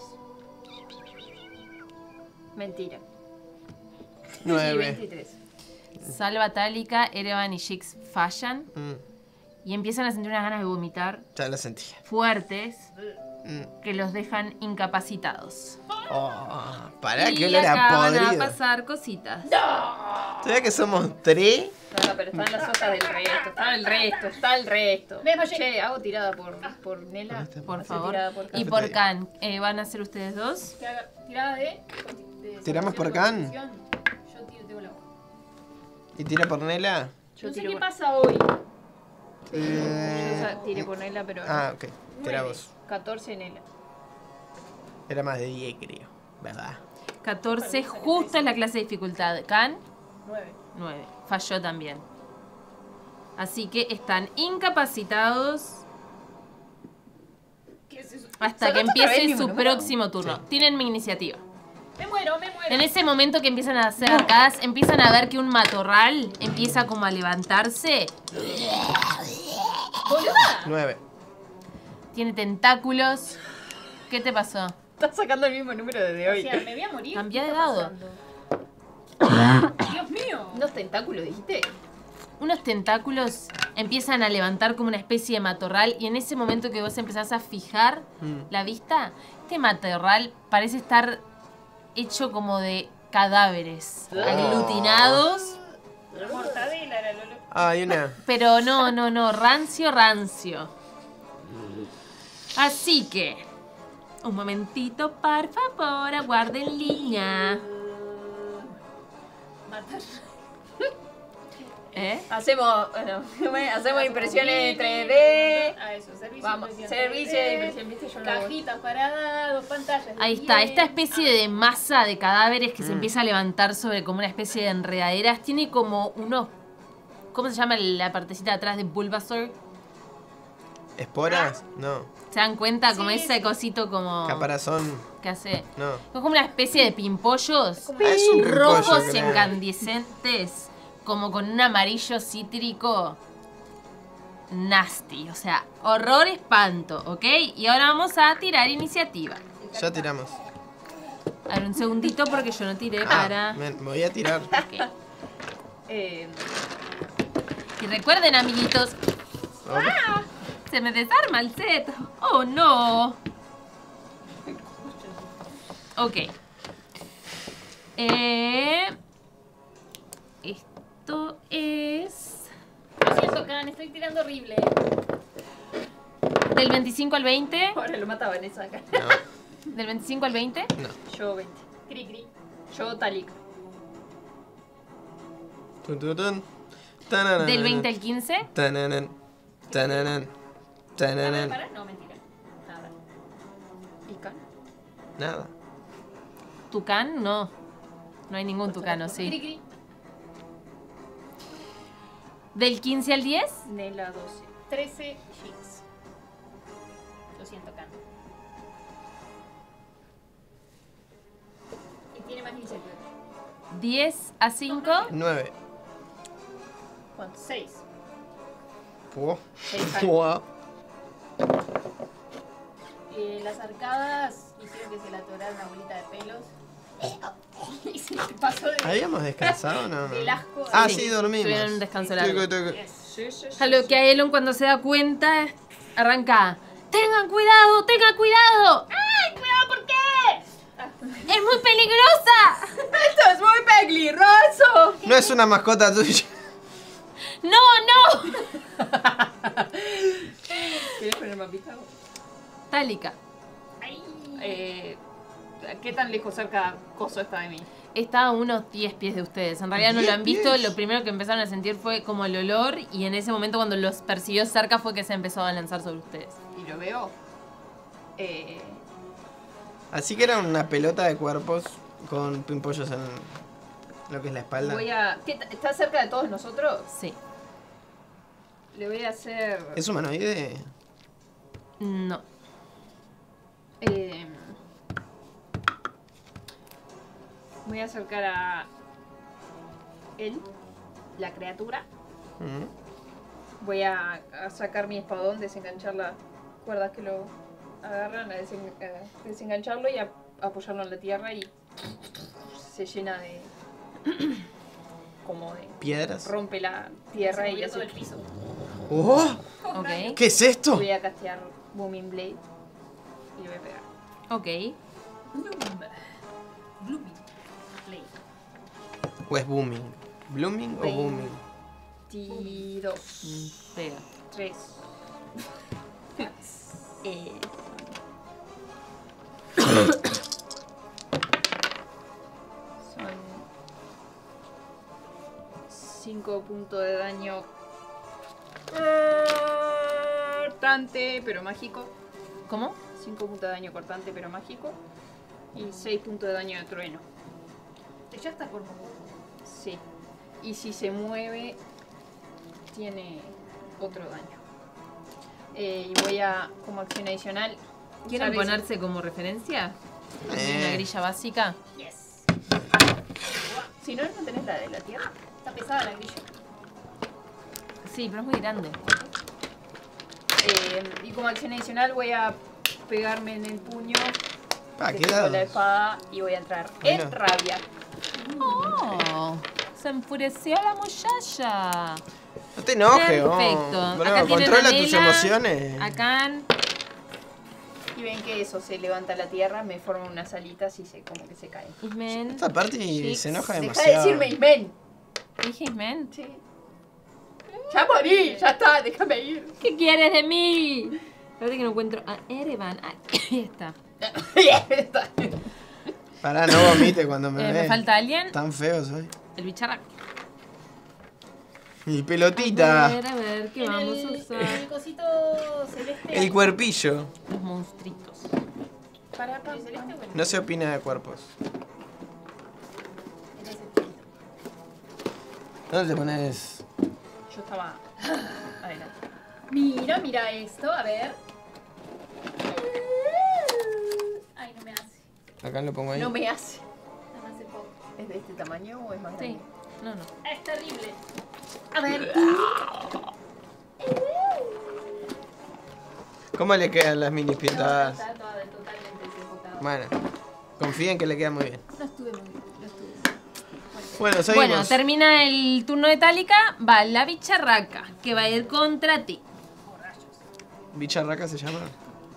Mentira. Sí, nueve. veintitrés. Salva Tálica, Erevan y Jix fallan Mm, y empiezan a sentir unas ganas de vomitar ya lo sentía. fuertes Mm. que los dejan incapacitados. Oh, pará, y que olor a acá van a podrido. pasar cositas. ¿Todavía que somos tres? No, no, pero están las hojas del resto. Está el resto, está el resto. Me desmayé. Che, hago tirada por, por Nela. Por Hace favor. tirada por Y Can. por Can, eh, ¿van a ser ustedes dos? Que haga tirada de. de ¿Tiramos por salvación, Can? constitución. Yo tiro, tengo la hoja. ¿Y tira por Nela? Yo No sé tiro qué por- pasa hoy. Eh, Yo sa- tiré por Nela, pero. Ah, ok. Tira Nueve. vos. catorce Nela. Era más de diez, creo. ¿Verdad? catorce, justo es la clase de dificultad. Can, nueve. nueve. Falló también. Así que están incapacitados ¿Qué es eso? hasta que ¿Sacaste otra vez el empiece mismo su número? próximo turno. Sí. Tienen mi iniciativa. Me muero, me muero. En ese momento que empiezan a hacer arcadas, empiezan a ver que un matorral empieza como a levantarse. ¡Boluda! nueve. Tiene tentáculos. ¿Qué te pasó? Estás sacando el mismo número desde O hoy. sea, me voy a morir. Cambia ¿Qué de está dado. pasando? Dios mío. ¿Unos tentáculos dijiste? Unos tentáculos empiezan a levantar como una especie de matorral y en ese momento que vos empezás a fijar Mm. la vista, este matorral parece estar hecho como de cadáveres Oh. aglutinados, La mortadela era lo loco. Ah, hay una. pero no, no, no, rancio, rancio. Así que, un momentito, por favor, aguarden línea. Matar. ¿Eh? Hacemos, bueno, hacemos impresiones en tres D. Ah, eso, servicio Vamos, de impresión servicio tres D, de impresión, viste, yo lo hago. Cajitas para dos pantallas. de Ahí está, diez. esta especie de masa de cadáveres que se Mm. empieza a levantar sobre como una especie de enredaderas, tiene como unos, ¿cómo se llama la partecita de atrás de Bulbasaur? ¿Esporas? No. ¿Se dan cuenta? Como Sí, ese sí. cosito como Caparazón. que hace... No. Es como una especie de pimpollos Ah, es un pimpollo, rojos y creo. incandescentes, como con un amarillo cítrico nasty, o sea, horror, espanto, ¿ok? Y ahora vamos a tirar iniciativa. Ya tiramos. A ver, un segundito porque yo no tiré Ah, para... me, me voy a tirar. Ok. Eh, Y recuerden, amiguitos, Oh, se me desarma el set. Oh, no. Ok. Eh, esto es Lo siento, Can, estoy tirando horrible. del veinticinco al veinte. ahora lo mata Vanessa acá. no, Del veinticinco al veinte. no. Yo veinte. Cri, cri. Yo Talik. Tun, tun, tun. Tananan. Del veinte al quince. Tananan. Tananan. Tananan. ¿Para? No, mentira. Nada. ¿Y Can? Nada. Tucán, no. No hay ningún tucano, Cri, sí. cri. Del quince al diez. Nela doce. trece Jinx. Lo siento, Can. Y tiene más iniciativa. diez a cinco. Nueve. ¿Cuánto? seis. Puh. Seis Puh. Eh, las arcadas hicieron que se le atorara una bolita de pelos. Y se te pasó de, ¿Habíamos descansado o no? del asco. Ah, Sí, sí, dormimos. tuvieron un descanso Tucu, largo. tucu. Yes. Sí, sí, sí. A lo que a Elon cuando se da cuenta, arranca. ¡Tengan cuidado! ¡Tengan cuidado! ¡Ay, cuidado! ¿Por qué? ¡Es muy peligrosa! ¡Esto es muy peligroso! No es una mascota tuya. ¡No, no! ¿Quieres poner mapita? Tálica. Ay. Eh, ¿Qué tan lejos cerca coso está de mí? Está a unos diez pies de ustedes. En realidad no lo han ¿diez visto. pies? Lo primero que empezaron a sentir fue como el olor. Y en ese momento cuando los persiguió cerca fue que se empezó a lanzar sobre ustedes. Y lo veo. Eh, Así que era una pelota de cuerpos con pimpollos en lo que es la espalda. voy a. ¿qué ta- ¿Está cerca de todos nosotros? Sí. Le voy a hacer. ¿Es humanoide? No. Eh, voy a acercar a él, la criatura. Mm. Voy a, a sacar mi espadón, desenganchar las cuerdas que lo agarran, a, desen- a desengancharlo y a, apoyarlo en la tierra y se llena de. como de. ¿Piedras? rompe la tierra Se y movió hace. todo el piso. ¡Oh! Ok. ¿Qué es esto? Voy a castear Booming Blade y le voy a pegar. Ok. Bloom. Blooming. Play. ¿O es booming? ¿Blooming o Veinte. booming? veintidós. Mm, Pega. tres. eh, son cinco puntos de daño cortante pero mágico. ¿Cómo? cinco puntos de daño cortante pero mágico. Y seis puntos de daño de trueno. Ya está por mover. Sí. Y si se mueve, tiene otro daño. Eh, y voy a, como acción adicional, ¿Quieren usar ese- ponerse como referencia? Eh. Una grilla básica. Yes. Si no, no tenés la de la tierra. Está pesada la grilla. Sí, pero es muy grande. Eh, y como acción adicional voy a pegarme en el puño Ah, que ¿qué tengo la dados? espada y voy a entrar Bueno. en rabia. Oh, se enfureció la muchacha. No te enojes, oh. Perfecto. Bro, Acá tienen controla a tus Nela, emociones. Acá. Y ven que eso se levanta la tierra, me forman unas alitas y se como que se caen. Ismen. Esta parte Chicks. se enoja Deja de demasiado. decirme Ismen. ¿Dije Ismen? Sí. Ya morí, ya está, déjame ir. ¿Qué quieres de mí? Ahora que no encuentro a Erevan. Ah, ahí está. Pará, no vomite cuando me Eh, ve. ¿Me falta alguien? Tan feo soy. El bicharraco. Y A pelotita. ver, a ver, ¿qué En vamos el, a en usar? el cosito celeste. El cuerpillo. Los monstruitos. Para, para, ¿El celeste o el- No se opina de cuerpos. en ese punto? ¿Dónde te pones? Yo estaba adelante. Mira, mira esto, a ver. Ay, no me hace. Acá lo pongo ahí. No me hace. No me hace poco. ¿Es de este tamaño o es más Sí. grande? No, no. Es terrible. A ver. ¿Cómo le quedan las mini pintadas? Está toda totalmente desenfocada. Bueno, confíen que le queda muy bien. No estuve muy bien, no estuve. Bueno, seguimos. Bueno, termina el turno de Tálica. Va la bicharraca, que va a ir contra ti. Oh, rayos. ¿Bicharraca se llama?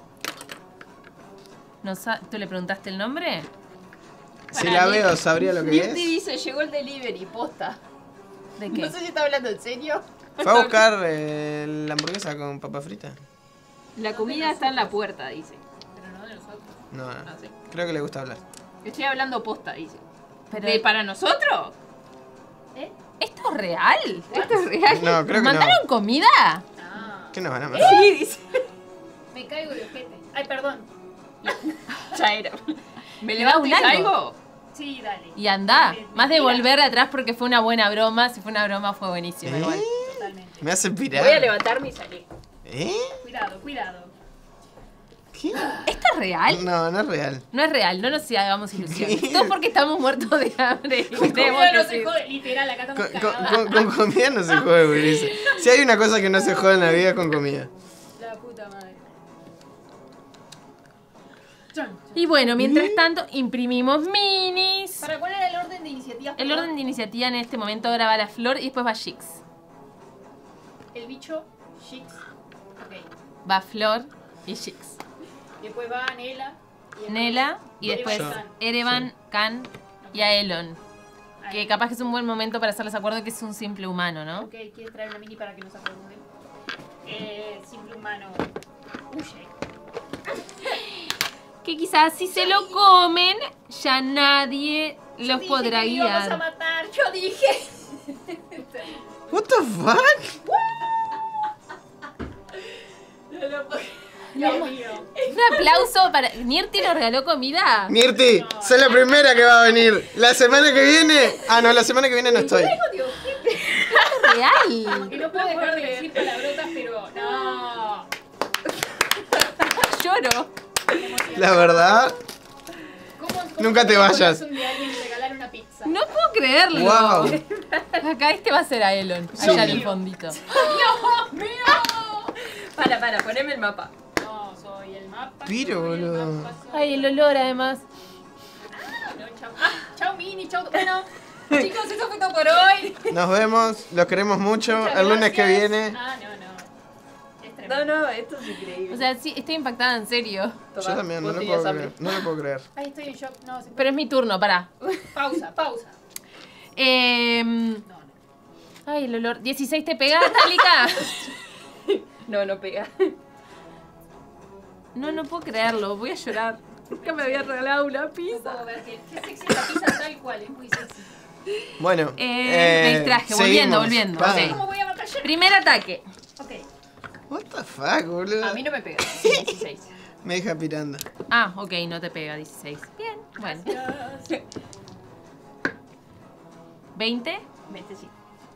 No sa- ¿Tú le preguntaste el nombre? Si Para la mí- veo, ¿sabría lo que Nifty es? dice, llegó el delivery, posta. ¿De qué? No sé si está hablando en serio. Fue a buscar eh, la hamburguesa con papa frita. La comida está en la puerta, dice. Pero no de nosotros. No, no. No sé. Creo que le gusta hablar. Estoy hablando posta, dice. Pero, ¿De para nosotros? ¿Eh? ¿esto es real? Esto es real. No, creo que ¿Mandaron no. comida? Ah. ¿Qué nos van a mandar? Sí, dice. Me caigo de ojete. Ay, perdón. Ya era. ¿Me Le va un levanto y algo. salgo? Sí, dale. Y anda. Mentira. Más de volver atrás porque fue una buena broma. Si fue una broma fue buenísima ¿Eh? igual. Totalmente. Me hace pirar. Voy a levantarme y salir. ¿Eh? Cuidado, cuidado. ¿Qué? ¿Esto es real? No, no es real. No es real, no nos hagamos ilusiones. ¿Qué? Todo porque estamos muertos de hambre. y Con tenemos comida que no se seguir. jode, literal, acá Con, estamos con- cagadas. con- con comida no se jode, Ulises. Si hay una cosa que no se jode en la vida es con comida. La puta madre. Chan, chan. Y bueno, mientras tanto, imprimimos minis. ¿Para cuál era el orden de iniciativas? El orden de iniciativa en este momento ahora va la flor y después va Jix. El bicho, Shix. Ok. Va Flor y Jix. Después va Nela. y después- Nela y Erevan después Khan. Erevan, Khan y Aelon. Ahí. Que capaz que es un buen momento para hacerles acuerdo que es un simple humano, ¿no? Ok, ¿quieres traer una mini para que nos acordemos de él? Eh, simple humano. Huye. Que quizás si se lo comen, ya nadie los Yo dije podrá que lo íbamos a guiar. matar, yo dije. What the fuck? No lo puedo. Dios mío. Un aplauso para. ¿Nirti nos regaló comida? Mirti, soy la primera que va a venir. La semana que viene. Ah, no, la semana que viene no estoy. Dios, qué Real. que no puedo dejar de decir palabrotas, pero no. Lloro. La verdad. ¿Cómo, cómo Nunca te el vayas. corazón de alguien regalar una pizza? No puedo creerlo. Wow. Acá este va a ser Aelon, Sí. allá en el fondito. ¡Dios mío! Para, para, poneme el mapa. No, soy el mapa. Piro, soy el boludo. mapa, soy Ay, el olor además. No, chau. Ah, chau, Mini, chau. Bueno, chicos, eso fue todo por hoy. Nos vemos, los queremos mucho. Muchas El lunes que gracias. viene. Ah, no, no. Es No, tremendo. no, esto es increíble. O sea, sí, estoy impactada en serio. Yo Tomá, también, no vos lo tenías puedo hambre. creer. No lo puedo creer. Ay, estoy en shock. No, se Pero es mi turno, pará. Pausa, pausa. Eh, No, no. ay, el olor. ¿dieciséis te pega, Tálica? No, no pega. No, no puedo creerlo. Voy a llorar. Nunca me había regalado una No pizza. puedo ver que qué sexy es la pizza tal cual, es muy sexy. Bueno. Eh, me distraje, volviendo, seguimos. volviendo, Pa. ok. ¿Cómo voy a batallar? Primer ataque. Ok. What the fuck, boludo. A mí no me pega. dieciséis. Me deja pirando. Ah, ok, no te pega, dieciséis. Bien, bueno. Gracias. ¿veinte? Vete, sí.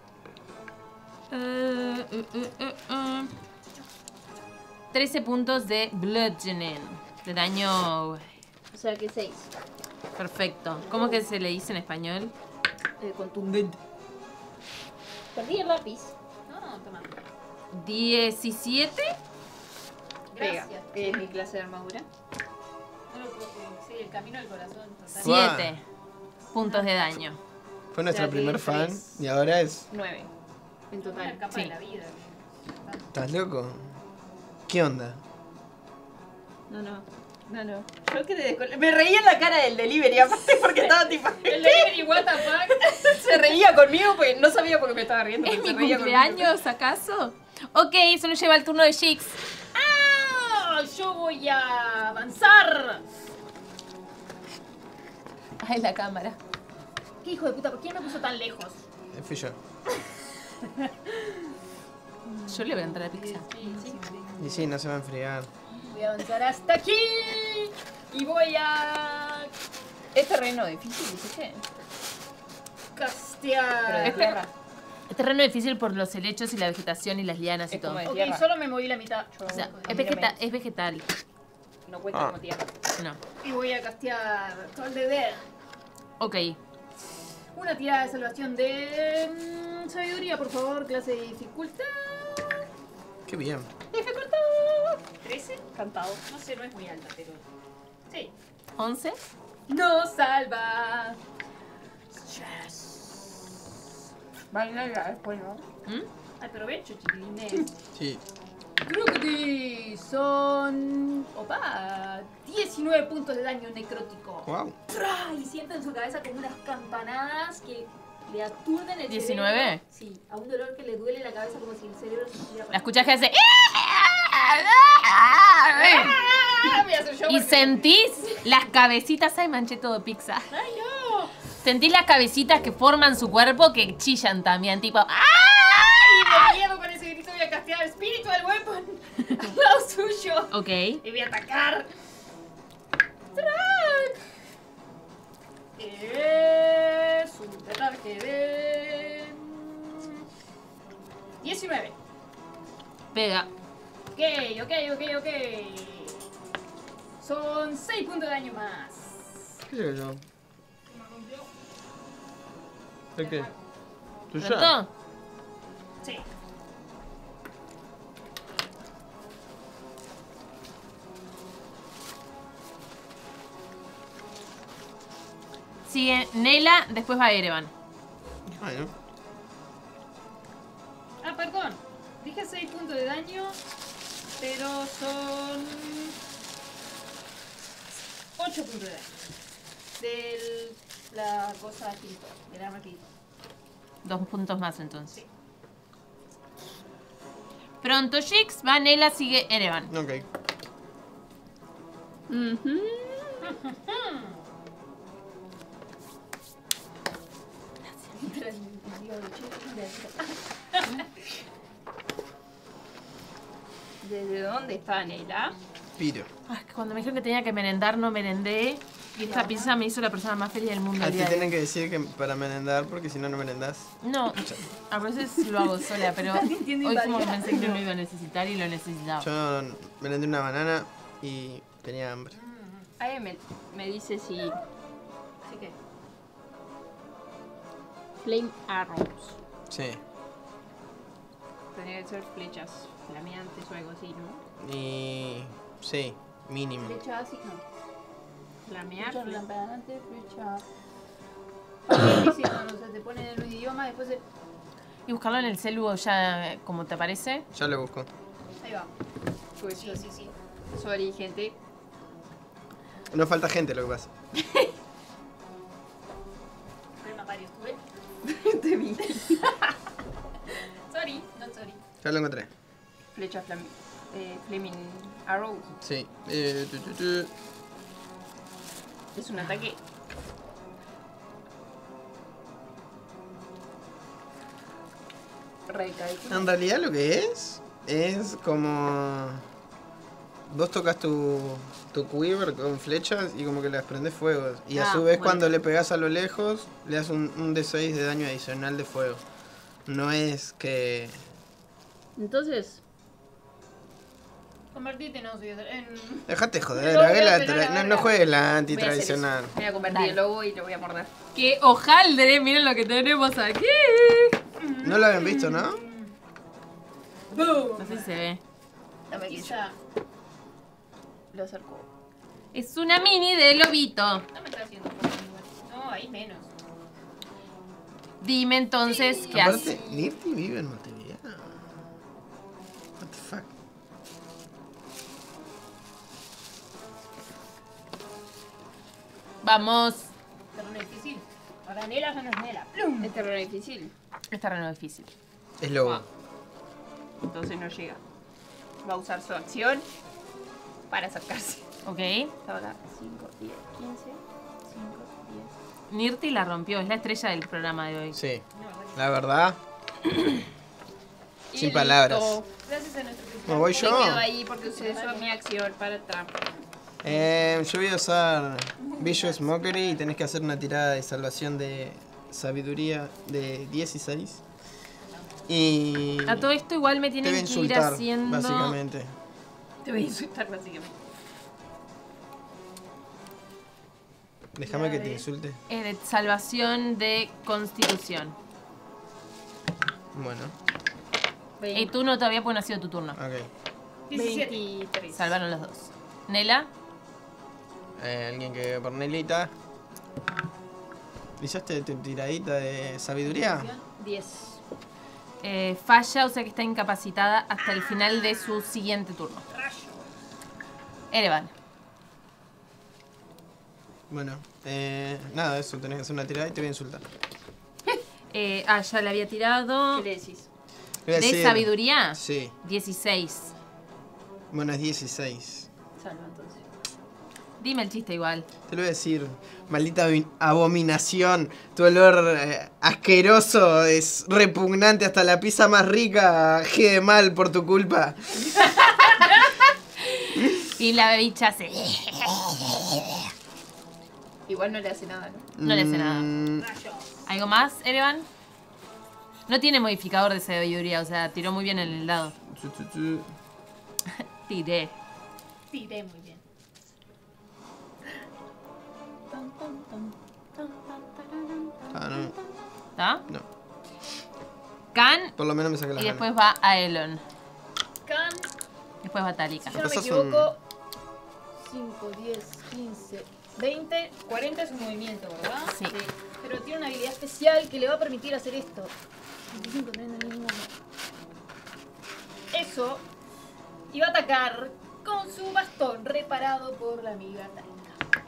Eh, eh, eh, eh, eh. trece puntos de bludgeoning. De daño. O sea que seis. Perfecto. ¿Cómo que se le dice en español? Eh, contundente. Perdí el lápiz. No, toma. diecisiete. Pega. Gracias. Es mi clase de armadura. No lo puedo creer. Sí, el camino al corazón. Total. Guau. siete puntos de daño. Fue nuestra O sea, primer de fan tres. y ahora es... nueve. En Una total. capa Sí. de la vida. ¿Estás loco? ¿Qué onda? No, no. No, no. Yo quedé descol- Me reía en la cara del delivery, aparte porque estaba tipo. El delivery, what the fuck. Se reía conmigo porque no sabía por qué me estaba riendo. ¿Es pero mi se reía cumpleaños acaso? Ok, eso nos lleva al turno de Jix. Ah, yo voy a avanzar. Ay, la cámara. ¿Qué hijo de puta? ¿Por qué me puso tan lejos? Eh, Fui yo. Yo le voy a entrar a pizza. Sí, sí, sí. Y sí, no se va a enfriar. Voy a avanzar hasta aquí. Y voy a Es terreno difícil, ¿dice qué? Pero de castear. tierra. Es terreno difícil por los helechos y la vegetación y las lianas y Es todo. como de Ok, tierra. solo me moví la mitad. O sea, A es, mí vegeta no me- es vegetal. No cuenta Ah. como tierra. No. Y voy a castear Toll de Dead. Ok. Una tirada de salvación de mm, sabiduría, por favor. Clase de dificultad. Qué bien. Dificultad. ¿trece? Cantado. No sé, no es muy alta, pero. Sí. ¿once? No salva. Baila después, ¿no? ¿Mm? Aprovecho, chiquilines. Sí. Crocodile son. Opa, diecinueve puntos de daño necrótico. Wow. ¡Tra! Y siento en su cabeza como unas campanadas que le aturden el ¿diecinueve? cerebro. Sí, a un dolor que le duele la cabeza como si el cerebro se estuviera La escuchas que hace... ¡Ah! Voy a hacer yo Y porque- sentís las cabecitas... Ay, manché todo pizza. ¡Ay, no! Sentís las cabecitas que forman su cuerpo que chillan también, tipo... ¡Ah! Y me miedo con ese grito voy a castear Spiritual Weapon al lado suyo. Ok. Y voy a atacar. ¡Track! Es un ataque de. diecinueve. Pega. Ok, ok, ok, ok. Son seis puntos de daño más. ¿Qué sé yo? ¿De qué? ¿Tuya? ¿Pronto? Sí. Sigue Nela, después va Erevan. Bueno. Ah, perdón. Dije seis puntos de daño, pero son ocho puntos de daño. De la cosa quinto, del arma quinto. Dos puntos más entonces. Sí. Pronto Jix, va Nela, sigue Erevan. Ok. Ujú. ¿Desde dónde está Nela? Piro. Ay, es que cuando me dijeron que tenía que merendar, no merendé. Y esta pizza me hizo la persona más feliz del mundo. A el ti día de hoy. tienen que decir que para merendar, porque si no, no merendás. No, a veces lo hago sola, pero Estás sintiendo hoy como que invadida. pensé que no lo iba a necesitar y lo necesitaba. Yo merendé una banana y tenía hambre. Ahí me, me dice si Así que. Flame Arrows. Sí. Tendría que ser flechas flameantes o algo así, ¿no? Y... sí, mínimo. Flecha así, no. Flamear. Flecha fle- lampeante, flecha. Ok, diciendo, no sé, te ponen en un idioma, después se. Y buscarlo en el celu ya como te aparece. Ya lo busco. Ahí va. Pues Sí, sí, sí. sorry, gente. No falta gente lo que pasa. Problema varios tuve. Te vi. Sorry, no sorry. Ya lo encontré. Flecha flame, eh, Flaming Arrows. Sí. Eh, tu, tu, tu. Es un ataque. Recalcula. En realidad lo que es, es como... Vos tocas tu, tu quiver con flechas y como que les prendes fuego. Y a Ah, su vez bueno. cuando le pegas a lo lejos, le das un, un D seis de daño adicional de fuego. No es que... Entonces, Convertite, no, soy en. Dejate joder, No, haga voy a la esperar tra- no, ahora. no juegues la voy a hacer antitradicional. eso. Me voy a convertir Dale. en lobo y lo voy a morder. ¡Qué hojaldre! Miren lo que tenemos aquí. No lo habían visto, ¿no? ¡Boom! No sé si se ve. Dame que yo Quizá. lo acerco. Es una mini de lobito. No me está haciendo poco igual. No, ahí menos. Dime entonces qué Aparte, haces. Nirti vive en Montevideo. What the fuck. Vamos. Terreno difícil. Ahora Nela ya no es Nela. ¡Plum! Es terreno difícil. Es terreno difícil. Es lobo. Ah. Entonces no llega. Va a usar su acción para acercarse. Ok. Ahora cinco, diez, quince, cinco, diez. Nirti la rompió, es la estrella del programa de hoy. Sí. La verdad. Y Sin listo. palabras. Gracias a nuestro ¿Me voy Me yo? quedo ahí porque usé yo mi acción para trampa. Eh, yo voy a usar Vicious Mockery y tenés que hacer una tirada de salvación de sabiduría de dieciséis. Y A todo esto igual me te voy a tienen que ir insultar, haciendo... básicamente. Te voy a insultar básicamente. Déjame que te insulte. eh, de salvación de constitución. Bueno, Y tú no todavía porque no ha sido tu turno. ok. diecisiete. veintitrés. Salvaron los dos. Nela, Eh, alguien que por Nelita. ¿Hiciste tu tiradita de sabiduría? diez. eh, falla, o sea que está incapacitada hasta el final de su siguiente turno. Erevan. Bueno, eh, nada, eso, tenés que hacer una tirada y te voy a insultar. Eh, ah, ya le había tirado. ¿Qué le decís? Voy a ¿De decir- sabiduría? Sí, dieciséis. bueno, es dieciséis. Salva entonces. Dime el chiste igual. Te lo voy a decir, maldita abi- abominación, tu olor eh, asqueroso es repugnante, hasta la pizza más rica de mal por tu culpa. Y la bicha hace... Igual no le hace nada, ¿no? No le hace nada. Mm, ¿Algo más, Erevan? No tiene modificador de sabiduría, o sea, tiró muy bien en el dado. chu, chu, chu. Tiré. Tiré muy bien. Ah, no, ¿Está? no, Can por lo menos me saqué las y ganas. después va a Elon. Can, Después va Talika. si yo no me Pasás un- equivoco, cinco, diez, quince, veinte, cuarenta es un movimiento, ¿verdad? Sí. Pero tiene una habilidad especial que le va a permitir hacer esto. veinticinco, treinta, veintiuno. Eso. Y va a atacar con su bastón reparado por la amiga Talika.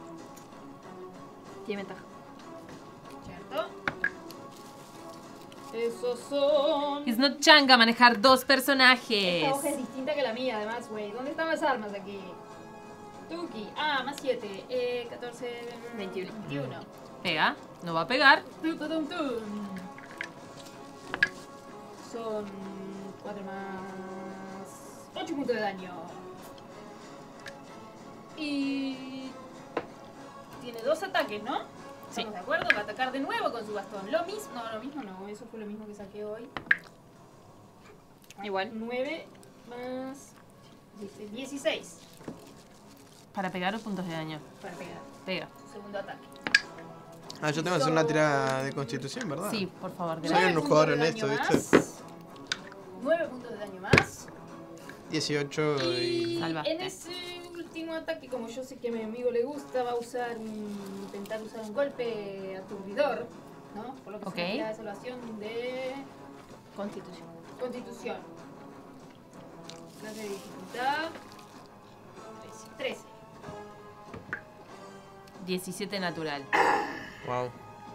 Tiene ventaja. ¿Cierto? Esos son... Es no changa manejar dos Esta personajes. hoja es distinta que la mía, además, güey. ¿Dónde están las armas aquí? Tuki. Ah, más siete. Eh, catorce... veintiuno. veintiuno. Pega. No va a pegar. Tum, tum, tum. Son cuatro más... ocho puntos de daño. Y... tiene dos ataques, ¿no? Sí. ¿Estamos de acuerdo? Va a atacar de nuevo con su bastón. Lo mismo... No, lo mismo no. Eso fue lo mismo que saqué hoy. Igual. nueve más... dice, dieciséis. ¿Para pegar o puntos de daño? Para pegar. Pega. Su segundo ataque. Ah, yo tengo que hacer una tirada de constitución, ¿verdad? Sí, por favor. Soy gracias. un Nueve jugador puntos de honesto, daño ¿viste? más. nueve puntos de daño más. dieciocho y... Y Salvaste. en ese último ataque, como yo sé que a mi amigo le gusta, va a usar un- intentar usar un golpe aturdidor, ¿no? Por lo que Ok. es una tirada de salvación de Constitución. Constitución. Clase de dificultad trece. diecisiete natural. Wow.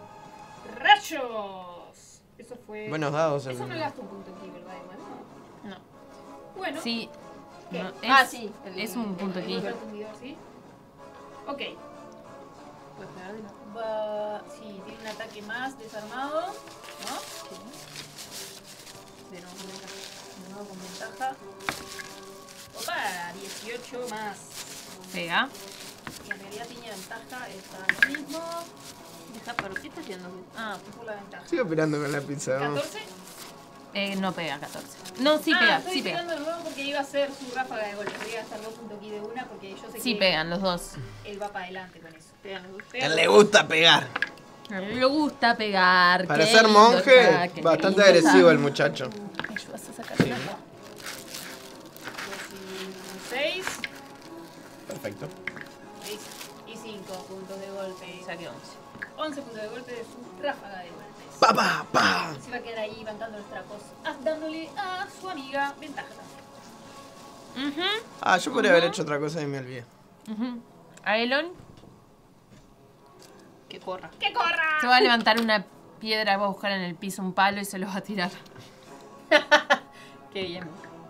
¡Rayos! Eso fue. Buenos dados. Eso el- no le gasta un punto aquí, ¿verdad? Igual, no. No. Bueno. Sí. ¿Qué? no, es, Ah, sí, el- es un punto el aquí. golpe aturdidor, ¿sí? Ok. Puedes pegar de nuevo. Va. Sí, tiene un ataque más desarmado, ¿no? De nuevo con ventaja. De nuevo con ventaja. Opa, dieciocho más. Pega. Y en realidad tiene ventaja, está lo mismo. Deja, pero ¿qué está haciendo? Ah, fue por la ventaja. Sigo operando con la pizza. vamos. ¿catorce? Eh, no pega, catorce. No, sí ah, pega, estoy sí pega. tirando de nuevo porque iba a ser su ráfaga de golpe. Voy a gastar dos puntos aquí de una porque yo sé Sí que pegan los dos. él va para adelante con eso. Pegan los dos. A él le gusta pegar. Le gusta pegar. Para qué ser lindo monje, está, qué bastante lindo agresivo está. el muchacho. ¿Me ayudas a sacar el agua? seis Perfecto. y cinco puntos de golpe. Saqué once. once puntos de golpe de su ráfaga de golpes. Pa, pa, pa. Se va a quedar ahí bancando los trapos, ah, dándole a su amiga ventaja también. Ujú, Ah, yo podría haber hecho otra cosa y me olvidé. ujú. Aelon Que corra. ¡Que corra! se va a levantar una piedra, va a buscar en el piso un palo y se lo va a tirar. Qué bien.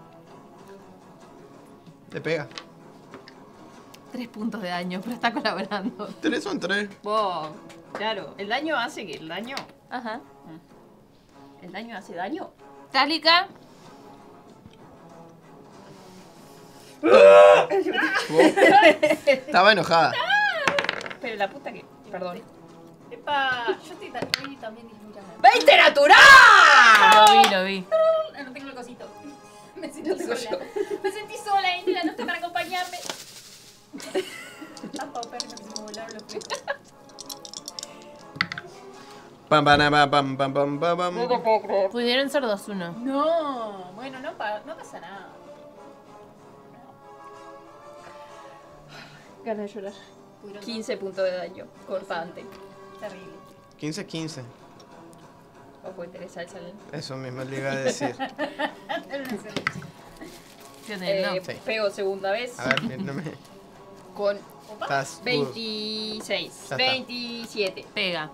Le pega. Tres puntos de daño, pero está colaborando. Tres son tres. Wow. Claro, el daño hace que el daño. Ajá. ¿El daño hace daño? Tálica, Estaba enojada. Pero la puta que. Perdón. Epa, yo estoy ta- hoy también dije muchas gracias. ¡veinte natural! lo vi, lo vi. Ah, no tengo el cosito. Me sentí No tengo sola. Me sentí sola, Indira, no está para acompañarme. Ah, Pauper, no quisimos volar los pies. Pam, pam, pam, pam, pam, pam, pam, pam. No te puedo creer. Pudieron ser dos uno. No, bueno, no, pa- no pasa nada. Ganas de llorar. Pudieron quince puntos de daño. Cortante. dos. Terrible. quince quince. O puede tener salsa en el. Eso mismo le iba a decir. Era una cerveza. Yo te- no. Eh, Sí. Pego segunda vez. A ver, no me. Con Opa. Estás. veintiséis. está. veintisiete. Pega.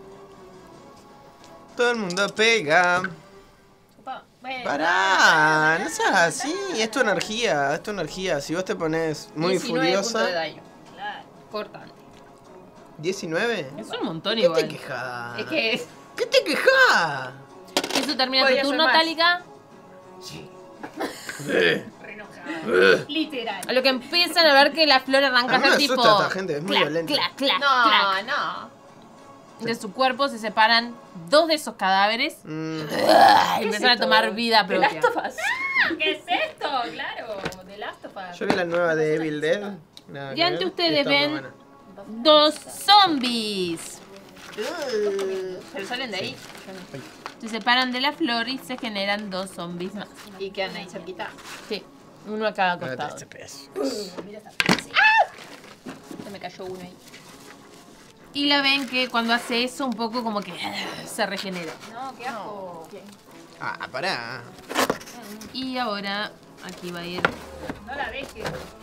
Todo el mundo pega. Opa. Bueno. Pará, no seas así. Es tu energía, es tu energía. Si vos te pones muy diecinueve puntos de furiosa. daño. Claro. Cortante. ¿diecinueve? Es un montón ¿Qué te igual. quejas? Es que es. ¿Qué te quejas? Eso termina Podría tu ser turno, más. Tálica. Sí. Re enojada. Literal. A lo que empiezan a ver que la flor arranca A a mí me ser tipo. asusta esta gente, es muy clac, violenta. clac, clac, No, clac. no. De su cuerpo se separan dos de esos cadáveres Mm, y empiezan a tomar vida The propia. Last of Us. ¿Qué es esto? Claro, de Last of Us. yo vi la nueva de Evil Dead. Nada Y que ante ver, ustedes está muy ven- buena. Dos zombies. Pero salen de ahí. Se separan de la flor y se generan dos zombies más. Y quedan ahí cerquita. Sí, uno a cada Espérate, costado. este pez. Mira esta. Se me cayó uno ahí. Y la ven que cuando hace eso un poco como que se regenera. No, qué asco. Ah, pará. Y ahora aquí va a ir. No la dejes.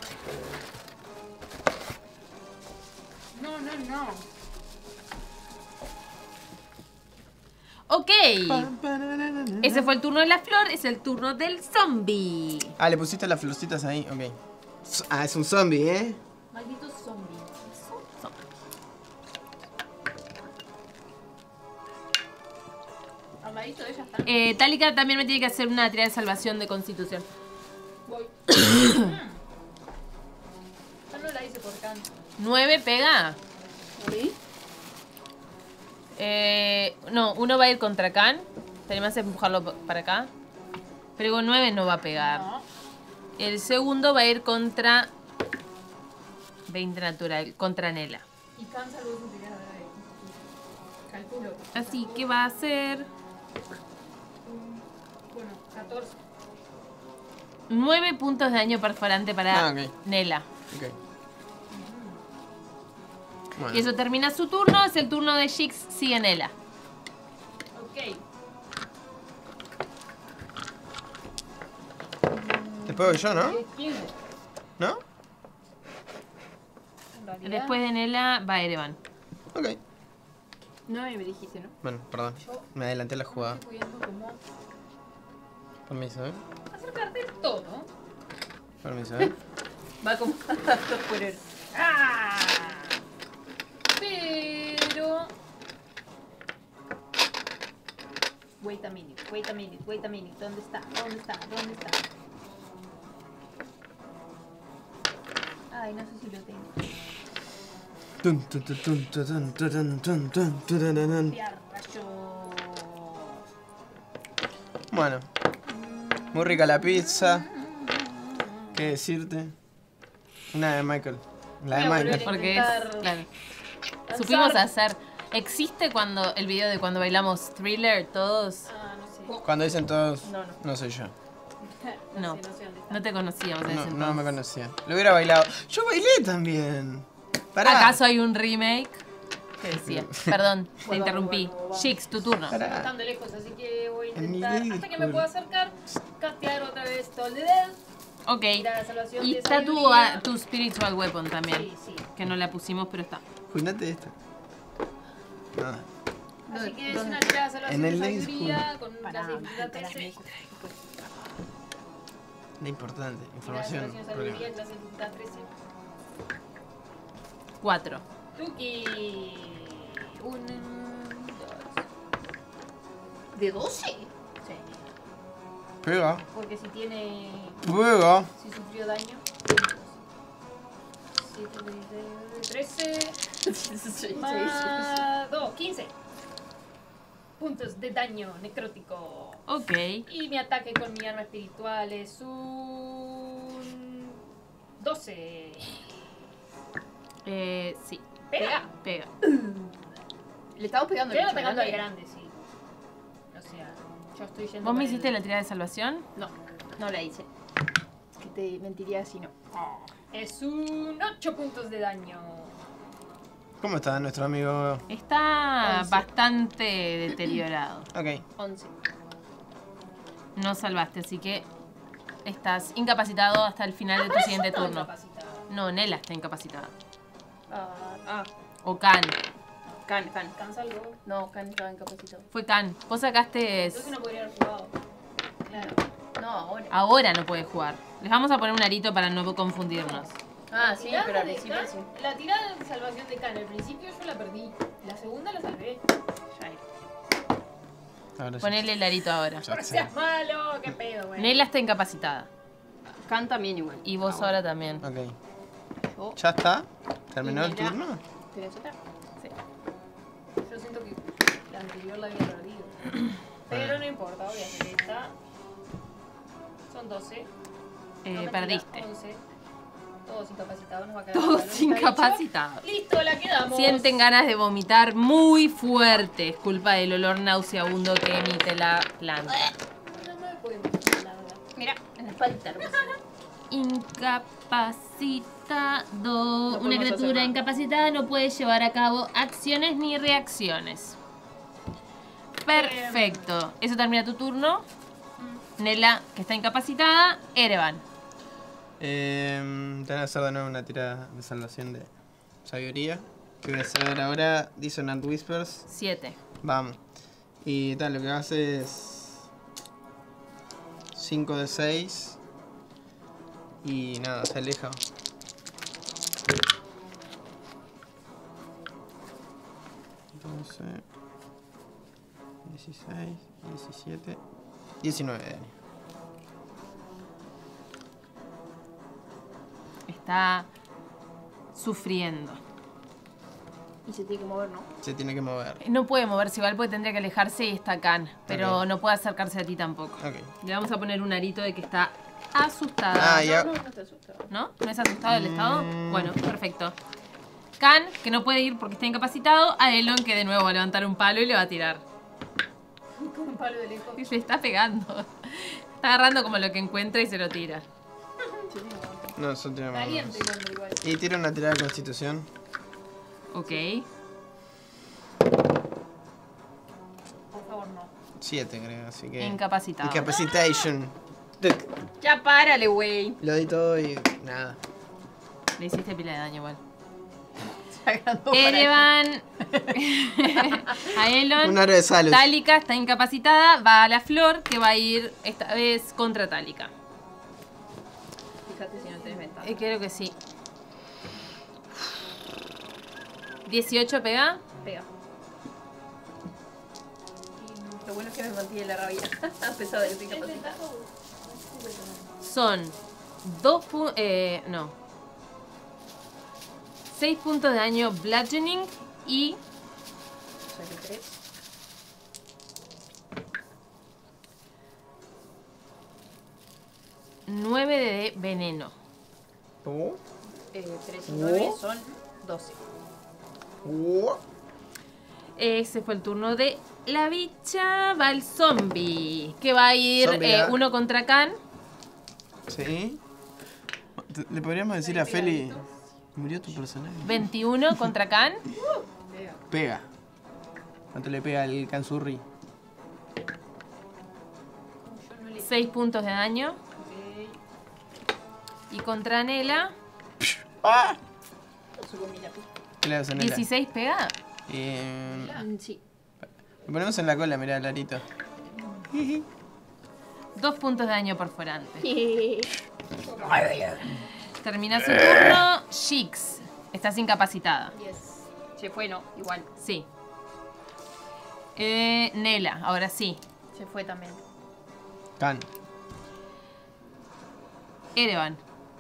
No, no, no. Ok. Ese fue el turno de la flor, es el turno del zombie. Ah, le pusiste las florcitas ahí, ok. S- Ah, es un zombie, ¿eh? Maldito zombie. Armadito, ella está. Eh, Tálica también me tiene que hacer una tirada de salvación de constitución. Voy. Yo no la hice por canto. ¿Nueve pega? ¿Sí? Eh, no, uno va a ir contra Khan. Tenemos que empujarlo pa- para acá. Pero con nueve no va a pegar. No. El segundo va a ir contra veinte natural, contra Nela. Y cansa luego su tirada de calculo. Así que va a ser Bueno, catorce. nueve puntos de daño perforante para Ah, ok. Nela. Ok. Bueno. Y eso termina su turno, es el turno de Jix, sigue Nela. Ok. Te pego yo, ¿no? diez, quince. ¿No? En realidad, Después de Nela va Erevan. Ok. No, y me dijiste, ¿no? Bueno, perdón. Me adelanté la jugada. estoy viendo cómo Permiso, ¿eh? acercarte todo. Permiso, ¿eh? Va como dos por el. ¡Ah! Pero... Wait a minute, wait a minute, wait a minute. ¿Dónde está? ¿Dónde está? ¿Dónde está? Ay, no sé si lo tengo. Tun, tun, tun, tun, tun, tun, tun, tun, tun, tun, tun, tun. Piar, rayo. Bueno. Muy rica la pizza. ¿Qué decirte? Una de Michael. La de Voy a volver Michael. a Porque es, intentar claro, danzar. supimos hacer. ¿Existe cuando el video de cuando bailamos Thriller todos? Ah, no sé. Cuando dicen todos, No, no. no soy yo. No, sé, no sé dónde está. no te conocíamos en No, ese no me entonces. conocían. Lo hubiera bailado. Yo bailé también. Pará. ¿Acaso hay un remake? ¿Qué decía? Perdón, te Bueno, interrumpí. bueno, vamos. Jix, tu turno. Para. Bastante lejos, así que voy a En mi intentar, hasta que me Discord. pueda acercar, castear otra vez Toll the Dead. Ok. Tirar la salvación Y de está tu, sabiduría. ah, tu Spiritual Weapon también. Sí, sí. Que no la pusimos, pero está. Cuídate de esta. Nada. Así que es ¿Dónde? una tirada de salvación En de el sabiduría con Pará, la dificultad pará, trece. Lo importante, Tirada de información. salvación de sabiduría con la dificultad trece. Cuatro. Tuki. Un, dos. ¿De doce? Sí. Pega, Porque si tiene. pega. Si sufrió daño. siete, trece. Más dos, quince. Puntos de daño necrótico. Ok. Y mi ataque con mi arma espiritual es un. doce. Eh, sí. Pega. Pega. Le estamos pegando Estoy al bicho atacando al grande. grande, sí. O sea, yo estoy yendo. ¿Vos me por hiciste el- la tirada de salvación? No, no la hice. Es que te mentiría si no. Es un ocho puntos de daño. ¿Cómo está nuestro amigo? Está Once. bastante deteriorado. Ok. once. No salvaste, así que estás incapacitado hasta el final de tu siguiente Estoy turno. incapacitada. No, Nela está incapacitada. Ah, ah, O Kan. Can, Can. ¿Cansa algo? No, Can estaba incapacitado. Fue Kan. Vos sacaste... Entonces no podría haber jugado. Claro. No, ahora. Ahora no puede jugar. Les vamos a poner un arito para no confundirnos. Ah, La sí, tirada pero al de principio Khan- sí. La tirada de salvación de Khan, al principio yo la perdí. La segunda la salvé. Ya era. Ahora sí. Ponele el arito ahora. Ya No sé. seas malo, qué pedo, güey. Nela está incapacitada. Can también igual. Y vos Ah, ahora también. Ok. bueno. ¿Ya está? ¿Terminó Y el Nela. turno? ¿Tenés otra? Sí. Yo siento que la anterior la había perdido. Pero no importa, voy a hacer esta. Son doce. Eh, No, mentira, perdiste. once. Todos incapacitados, nos va a quedar Todos la palomita incapacitados. dicho. Listo, la quedamos. Sienten ganas de vomitar muy fuerte. Es culpa del olor nauseabundo que emite la planta. No me puedo imaginar, la verdad. Mira, en la espalda. lo que sea. Incapacitado. No Una podemos hacer criatura nada. incapacitada no puede llevar a cabo acciones ni reacciones. Perfecto. Eso termina tu turno. Nela, que está incapacitada. Erevan. Eh, tengo que hacer de nuevo una tirada de salvación de sabiduría. Que voy a hacer ahora Dissonant Whispers. siete. Vamos. Y tal, lo que hace es cinco de seis. Y nada, se aleja. doce, dieciséis, diecisiete, diecinueve de daño. Está sufriendo. Y se tiene que mover, ¿no? Se tiene que mover. No puede moverse igual porque tendría que alejarse y está Kan. Pero Ok. no puede acercarse a ti tampoco. Ok. Le vamos a poner un arito de que está asustada. Ah, ya. No, no, no está asustado. ¿No? ¿No es asustado el estado? Mm. Bueno, perfecto. Kan, que no puede ir porque está incapacitado. A Elon, que de nuevo va a levantar un palo y le va a tirar. Con un palo de lejos. Y se está pegando. Está agarrando como lo que encuentra y se lo tira. Se tiene que mover. No, eso tiene Caliente el hombre igual. Y tira una tirada de constitución. Ok. Por favor, no. siete creo, así que. Incapacitado. Incapacitation. Tuc. Ya párale, güey. Lo di todo y nada. Le hiciste pila de daño igual. Sacando para Erevan. A Elon. Un aro de salud. Talika está incapacitada. Va a la flor que va a ir esta vez contra Talika. Fíjate si no tenés ventaja. Eh, creo que sí. dieciocho pega. Pega. Y lo bueno es que me mantiene la rabia. A pesar de que estoy ¿Es capacitada. ventaja o- Son dos puntos. Eh, no. seis puntos de daño bludgeoning y O sea que tres. nueve de veneno. Oh, Eh, tres y nueve Oh. son doce. oh. Ese fue el turno de la bicha. Va el zombie. Que va a ir Zombie, eh, ah. uno contra Kan. Sí. Le podríamos decir a Feli. Murió tu personaje. veintiuno contra Kan. Pega. Pega. ¿Cuánto le pega el Kansurri? Yo no le... seis puntos de daño. Ok. Y contra Nela, ¡Ah! Subo mi lápiz. ¿Qué le das a Nela? dieciséis pega. Eh, Mm, Sí. lo ponemos en la cola, mirá, Larito. Dos puntos de daño perforante. Sí. Termina su turno. Shix. Estás incapacitada. Yes. Se fue, no, igual. Sí. Eh, Nela, ahora sí. Se fue también. Can. Erevan.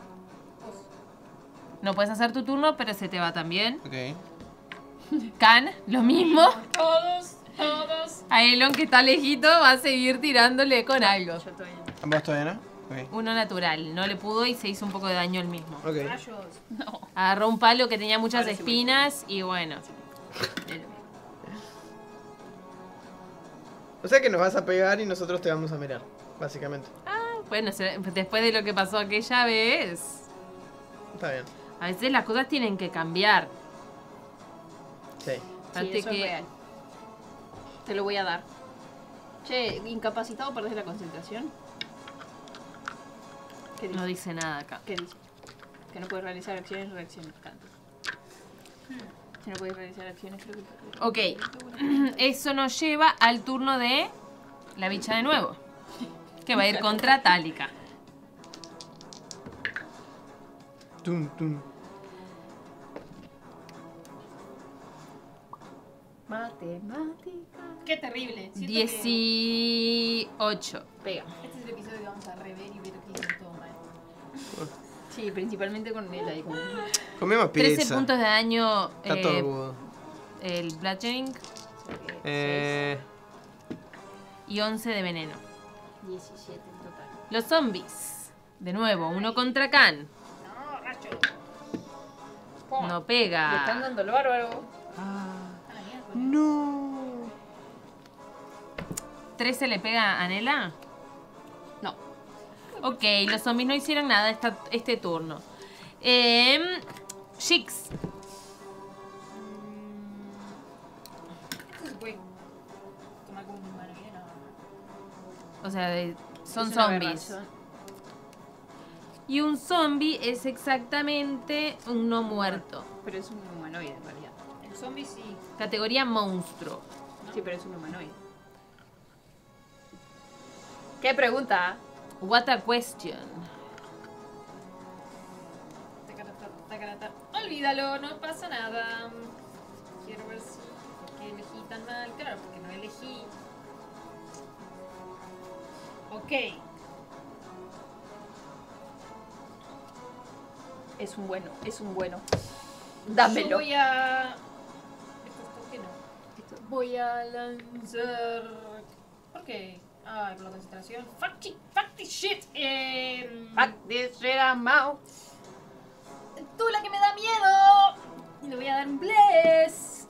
No puedes hacer tu turno, pero se te va también. Ok. Can, lo mismo. Todos, todos. A Elon, que está lejito, va a seguir tirándole con algo. Yo todavía no. ¿Vos todavía no? Ok. Uno natural. No le pudo y se hizo un poco de daño él mismo. Ok. Rayos. No. Agarró un palo que tenía muchas Ahora sí. espinas y bueno. O sea que nos vas a pegar y nosotros te vamos a mirar, básicamente. Bueno, se- después de lo que pasó aquella vez, Está bien. a veces las cosas tienen que cambiar. Sí. Sí, Aparte eso es que real. Te lo voy a dar. Che, incapacitado, perdés la concentración. ¿Qué dice? no dice nada acá. ¿Qué dice? Que no puedes realizar acciones o reacciones. Canto. Si no puedes realizar acciones, creo que... Ok, eso nos lleva al turno de la bicha de nuevo. Que va a ir contra Tálica. Tum, tum. Matemática. Qué terrible. Siento que dieciocho. Pega. este es el episodio que vamos a rever y ver que hicimos todo mal. Sí, principalmente con él ahí. Con... Comimos pizza. trece puntos de daño. Está eh, todo agudo. el bludgeoning Eh, y once de veneno. diecisiete en total. Los zombies. De nuevo, uno contra Khan. No, racho. No Le están pega. dando el bárbaro. A la mierda. No. ¿trece le pega a Nela? No. Ok, los zombies no hicieron nada esta- este turno. Eh, Shix. Esto se puede tomar como un mano llena. O sea, de- son Es una zombies. aberración. Y un zombie es exactamente un no muerto. Pero es un humanoide en realidad. El zombie sí. Categoría monstruo. Sí, pero es un humanoide. ¿Qué pregunta? What a question. Tacarata, tacarata. Olvídalo, no pasa nada. Quiero ver si. ¿Por qué elegí tan mal? Claro, porque no elegí. Ok. Es un bueno, es un bueno. Yo Dámelo. voy a. Esto, esto que no. Esto. Voy a lanzar. ¿Por qué? Ay, por la concentración. Fuck, chi- fuck this shit. Eh, Fuck this shit, I'm out. Tú la que me da miedo. Le voy a dar un bless.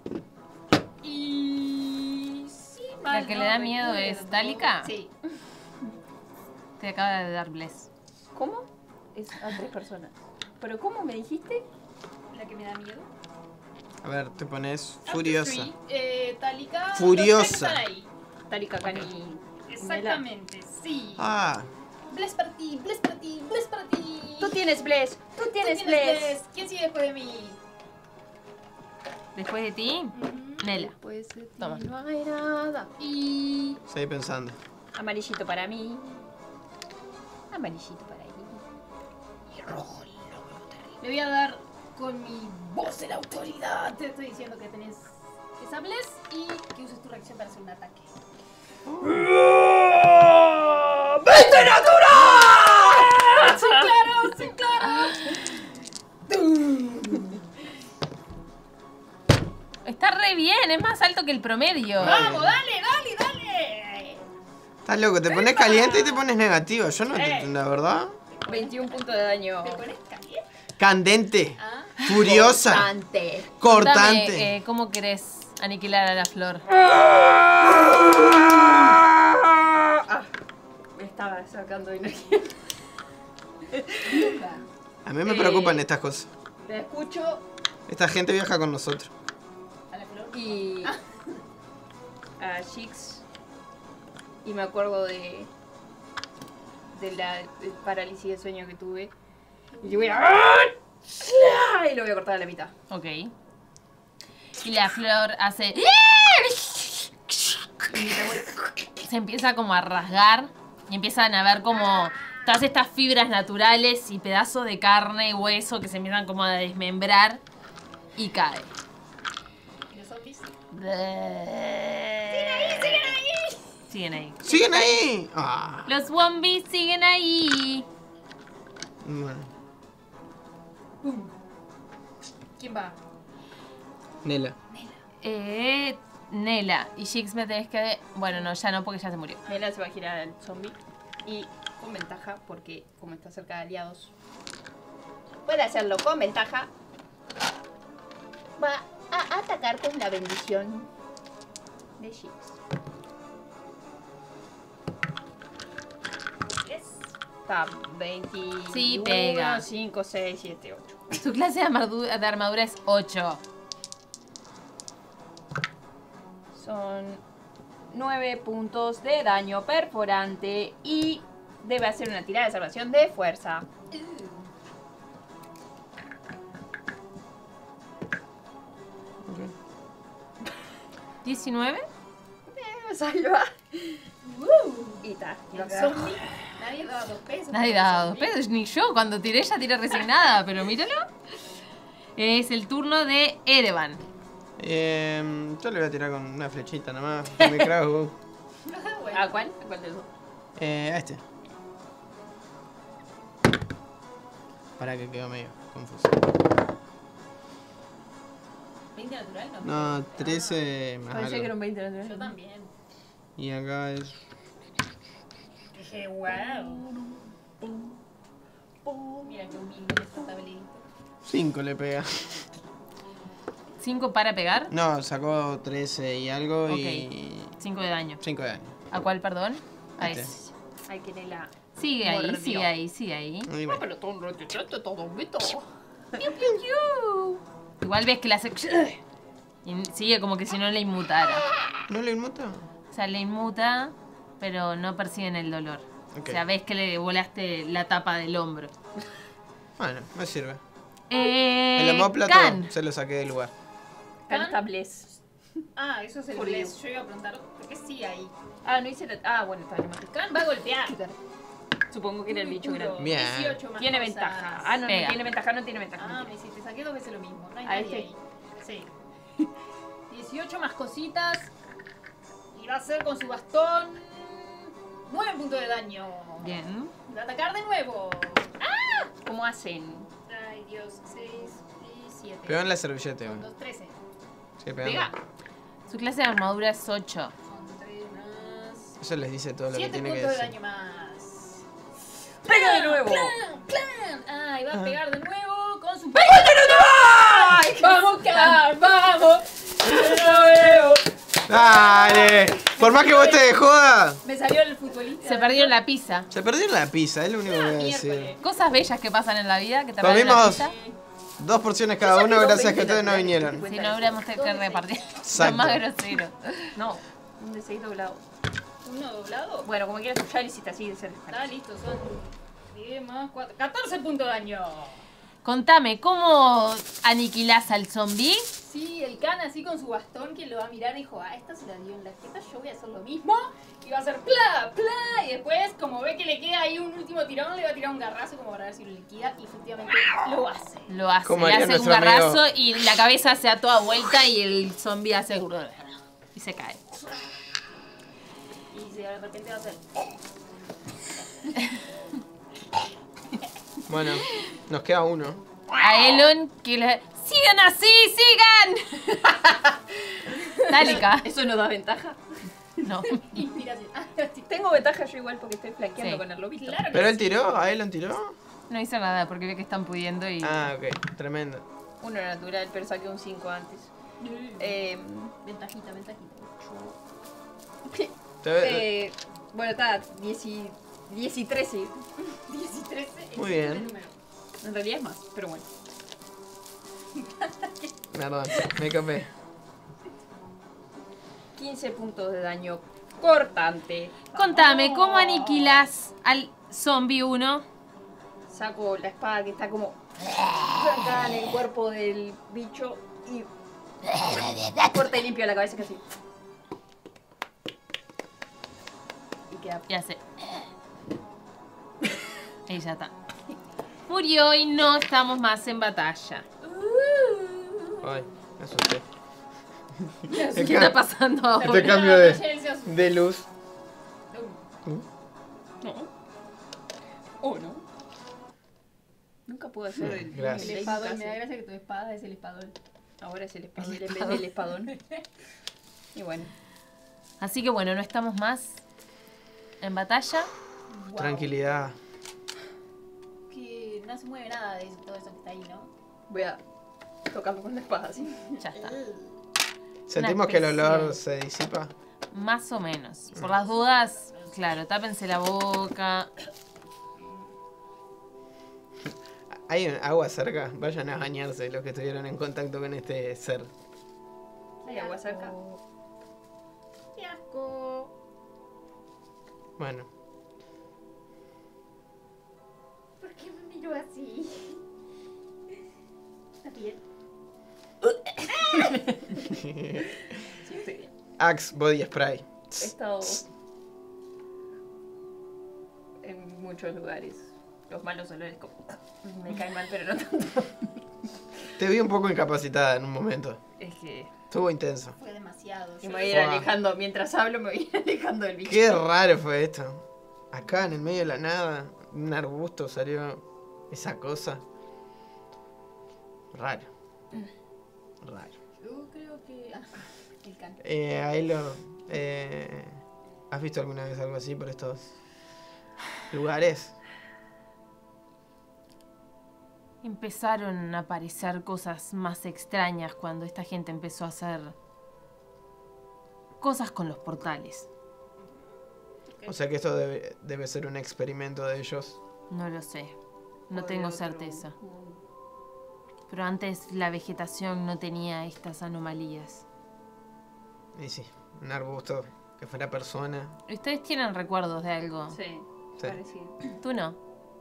Y. Sí, mal, La que no le da miedo recuerdo. es Tálica. Sí. Te acaba de dar bless. ¿Cómo? Es a tres personas. ¿Pero cómo me dijiste? La que me da miedo. a ver, te pones After furiosa. three, eh, Tálica. Furiosa. los tres están ahí. Tarika, Cani. Exactamente, sí. Ah, Bless para ti, bless para ti, bless para ti. Tú tienes Bless. Tú Tú tienes Bless. bless. ¿Quién sigue después de mí? Después de ti, Nela. Después de ti Toma. no hay nada. Y seguí pensando. amarillito para mí. Amarillito para ahí. Y rojo. Le voy a dar con mi voz de la autoridad. Te estoy diciendo que tenés esa bless y que uses tu reacción para hacer un ataque. ¡Viste natural! ¡Sí, claro! ¡Sí, claro! Está re bien, es más alto que el promedio. ¡Vamos, dale, dale, dale! Estás loco, te pones caliente y te pones negativo. Yo no te. La verdad. veintiún puntos de daño. ¿Te pones caliente? Candente. Ah. Furiosa. Constante. Cortante. Dame, eh, ¿cómo querés aniquilar a la flor? Ah, me estaba sacando energía. A mí me Eh. preocupan estas cosas. Te escucho. Esta gente viaja con nosotros. ¿A la flor? Y a Jix. Y me acuerdo de de la de parálisis de sueño que tuve. Y le voy a y lo voy a cortar a la mitad. Ok. Y la flor hace... Se empieza como a rasgar y empiezan a ver como todas estas fibras naturales y pedazos de carne y hueso que se empiezan como a desmembrar y cae. ¿Y los zombies? Siguen ahí. ¡Siguen ahí! Ah. Los zombies siguen ahí. Bueno, ¿Quién va? Nela. Eh, Nela. Y Jix me tenés que... Bueno, no, ya no porque ya se murió. Nela se va a girar al zombie. Y con ventaja, porque como está cerca de aliados, puede hacerlo con ventaja. Va a atacar con la bendición de Jix. Está veintiuno, Sí, pega. cinco, seis, siete, ocho. Su clase de armadura, de armadura es ocho. Son nueve puntos de daño perforante y debe hacer una tirada de salvación de fuerza. ¿diecinueve? Eh, salva. Y está. El zombie. Nadie daba dos pesos. Nadie da dos pesos, ni yo. Cuando tiré ya tiré resignada, pero míralo. Es el turno de Erevan. Eh, yo le voy a tirar con una flechita nomás. Con mi crossbow. Bueno, ¿A cuál? ¿A cuál de los dos? Eh, a este. Para que quedó medio confuso. veinte natural, no. No, trece más Pensé que era algo. un veinte natural. Yo también. Y acá es... Dije, wow. Mira qué humilde esta tablita. cinco le pega. ¿cinco para pegar? No, sacó trece y algo Ok. y... cinco de daño. cinco de daño. ¿A cuál, perdón? A Este. ese. Hay que Nela. Sigue ahí, Mordió. sigue ahí, sigue ahí. Y bueno, Pero todo un todo un mito. Igual ves que la hace... Y sigue como que si no le inmutara. ¿no le inmuta? O sea, le inmuta, pero no perciben el dolor. Ok. O sea, ves que le volaste la tapa del hombro. Bueno, me sirve. Eh, El homóplato Can. se lo saqué del lugar. Cantables. Ah, eso es el Por bless. Yo iba a preguntar, ¿por qué sí ahí? Ah, no hice la... Ah, bueno, está bien. Khan va a golpear. Supongo que era el bicho Duro. grande. Bien. dieciocho más Tiene cosas. ventaja. Ah, no, Pega. no tiene ventaja, no tiene ventaja. Ah, no me tiene. hiciste, saqué dos veces lo mismo. No hay ¿A nadie este? ahí. Sí. dieciocho más cositas. Y va a hacer con su bastón nueve puntos de daño. Bien. Y va a atacar de nuevo. ¿Cómo hacen? Ay, Dios. seis y siete. Pegó en la servilleta, Son güey. dos, trece. Sí, pegando. Pega. Su clase de armadura es ocho. Son tres más. Eso les dice todo lo que siete tiene que puntos de decir. daño más. ¡Pega de nuevo! ¡Clan! ¡Clan! Ah, y va a Ah. pegar de nuevo con su... ¡Vamos, Khan! ¡Vamos! ¡Dale! Por más que vos te de joda, Me salió el futbolista. Se perdieron la pizza. se perdió la pizza, es lo único que voy a decir. Miércoles. Cosas bellas que pasan en la vida que te regalan la Comimos pizza. dos porciones cada uno gracias a que ustedes no vinieron. Si no hubiéramos tenido que repartir. Exacto. Lo más grosero. No, un de seis doblado. ¿Uno doblado? Bueno, como quieras, ya lo hiciste así de ser. Está listo, son diez más cuatro. catorce puntos de daño. Contame, ¿cómo aniquilás al zombie? Sí, el Khan así con su bastón que lo va a mirar y dijo, ah, esta se la dio en la jeta, yo voy a hacer lo mismo. Y va a hacer pla, pla. Y después, como ve que le queda ahí un último tirón, le va a tirar un garrazo como para ver si lo liquida. Y efectivamente lo hace. Lo hace, Como le haría hace un nuestro amigo. garrazo y la cabeza se da toda vuelta y el zombie hace... Y se cae. Y de repente va a hacer... Bueno, nos queda uno. A Elon que le... ¡Sigan así, sigan! Dale, K. ¿Eso no da ventaja? No. Inspiración. Ah, sí. Tengo ventaja yo igual porque estoy flanqueando Sí. con el lobito. Claro que ¿Pero él sí. tiró? ¿A Elon tiró? No hizo nada porque ve que están pudiendo y... Ah, ok, tremendo. Uno natural, pero saqué un cinco antes. Eh, Ventajita, ventajita. Te ve- eh, bueno, está diez y, diez y trece. diez y trece. Muy es bien. el número. En realidad es más, pero bueno. Perdón, me copé. quince puntos de daño cortante. Contame, ¿cómo aniquilas al zombie uno? Saco la espada que está como trancada en el cuerpo del bicho y corta y limpio la cabeza casi. Y queda. Y hace. Y ya está. Murió y no estamos más en batalla. Ay, me asusté. ¿Qué está pasando ahora? Este cambio de, de luz. No. Oh, no. Nunca pude hacer el, Gracias. El el espadón, casi. me da gracia que tu espada es el espadón. Ahora es el espadón en vez del espadón. Y bueno. Así que bueno, no estamos más en batalla. Wow. Tranquilidad. Que no se mueve nada de todo eso que está ahí, ¿no? Voy a tocarlo con la espada, ¿sí? Ya está. Sentimos que el especie olor de- se disipa. Más o menos. Por las dudas, claro, tápense la boca. ¿Hay agua cerca? Vayan a bañarse los que estuvieron en contacto con este ser. ¿Hay agua cerca? ¡Qué asco! Bueno, ¿Por qué me miro así? ¿Está bien? Sí, estoy bien. Axe Body Spray. He estado en muchos lugares. Los malos olores como... me caen mal, pero no tanto. Te vi un poco incapacitada en un momento. Es que Estuvo intenso. Fue demasiado. y Yo me voy a ir Fua. alejando. Mientras hablo me voy a ir alejando del bicho. Qué raro fue esto. Acá en el medio de la nada, un arbusto salió esa cosa. Raro. Raro. Yo creo que... Ah, el can. Eh, Aylor, eh, ¿has visto alguna vez algo así por estos lugares? Empezaron a aparecer cosas más extrañas cuando esta gente empezó a hacer cosas con los portales. O sea que esto debe, debe ser un experimento de ellos. No lo sé. No O de tengo otro certeza. mundo. Pero antes la vegetación no tenía estas anomalías. Y sí, un arbusto que fuera persona. ¿Ustedes tienen recuerdos de algo? Sí, Sí. parecido. Tú no.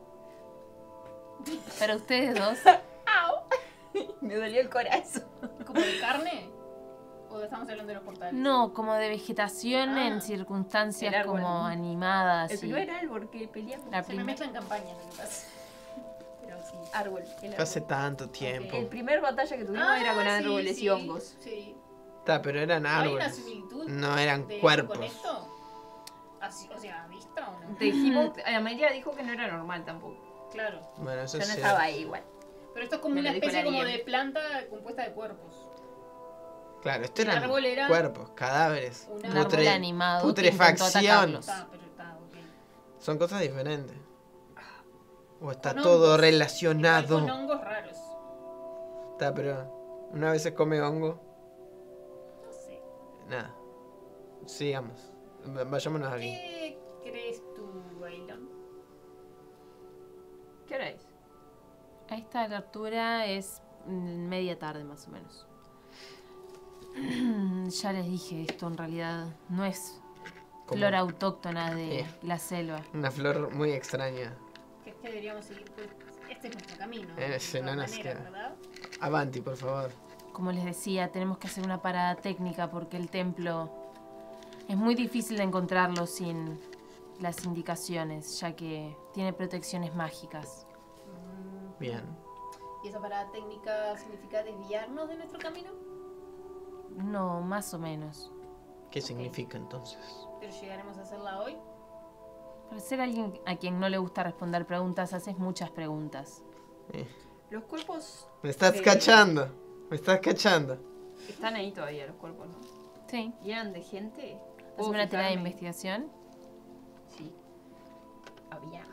Pero ustedes dos. Me dolió el corazón. ¿Como de carne? ¿O estamos hablando de los portales? No, como de vegetación Ah, en circunstancias el árbol. como animadas. El y- primer árbol que peleamos. La Se me primer- mezclan campañas lo que pasa. Pero sí. Árbol. El, Fue hace árbol. tanto tiempo. El primer batalla que tuvimos Ah, era con sí, árboles sí, y hongos. Sí. Está, pero eran ¿Hay una árboles. similitud No eran de cuerpos. con esto? Así, o sea, ¿vista o no? Te dijimos, Amelia dijo que no era normal tampoco. Claro. Bueno, eso Yo no sí. estaba ahí igual. Pero esto es como Me lo una dijo especie la como Liam. de planta compuesta de cuerpos. Claro, esto El eran árbol era- cuerpos, cadáveres. Un Un árbol árbol putre- animado que intentó putrefacción. atacarlos. Está, pero está, ok. Son cosas diferentes. O está Con todo hongos. relacionado. Igual con hongos raros. Está, pero una vez se come hongo. No sé. Nada. Sigamos. V- Vayámonos aquí. ¿Qué crees tú, Bailón? ¿Qué hora es? A esta altura es mm, media tarde más o menos. Ya les dije, esto en realidad no es Como flora autóctona de Eh. la selva. una flor muy extraña. Que es que deberíamos seguir. Pues, este es nuestro camino. Eh, de sí, todas no nos maneras, queda. ¿verdad? Avanti, por favor. Como les decía, tenemos que hacer una parada técnica porque el templo es muy difícil de encontrarlo sin las indicaciones, ya que tiene protecciones mágicas. Bien. ¿Y esa parada técnica significa desviarnos de nuestro camino? No, más o menos. ¿Qué significa entonces? Pero llegaremos a hacerla hoy. Para ser alguien a quien no le gusta responder preguntas, haces muchas preguntas. Eh, Los cuerpos Me estás Sí. cachando. Me estás cachando. están ahí todavía, los cuerpos, ¿no? Sí. ¿Y eran de gente? ¿Haces ¿Puedo una tirada de fijarme? investigación? Sí. Había.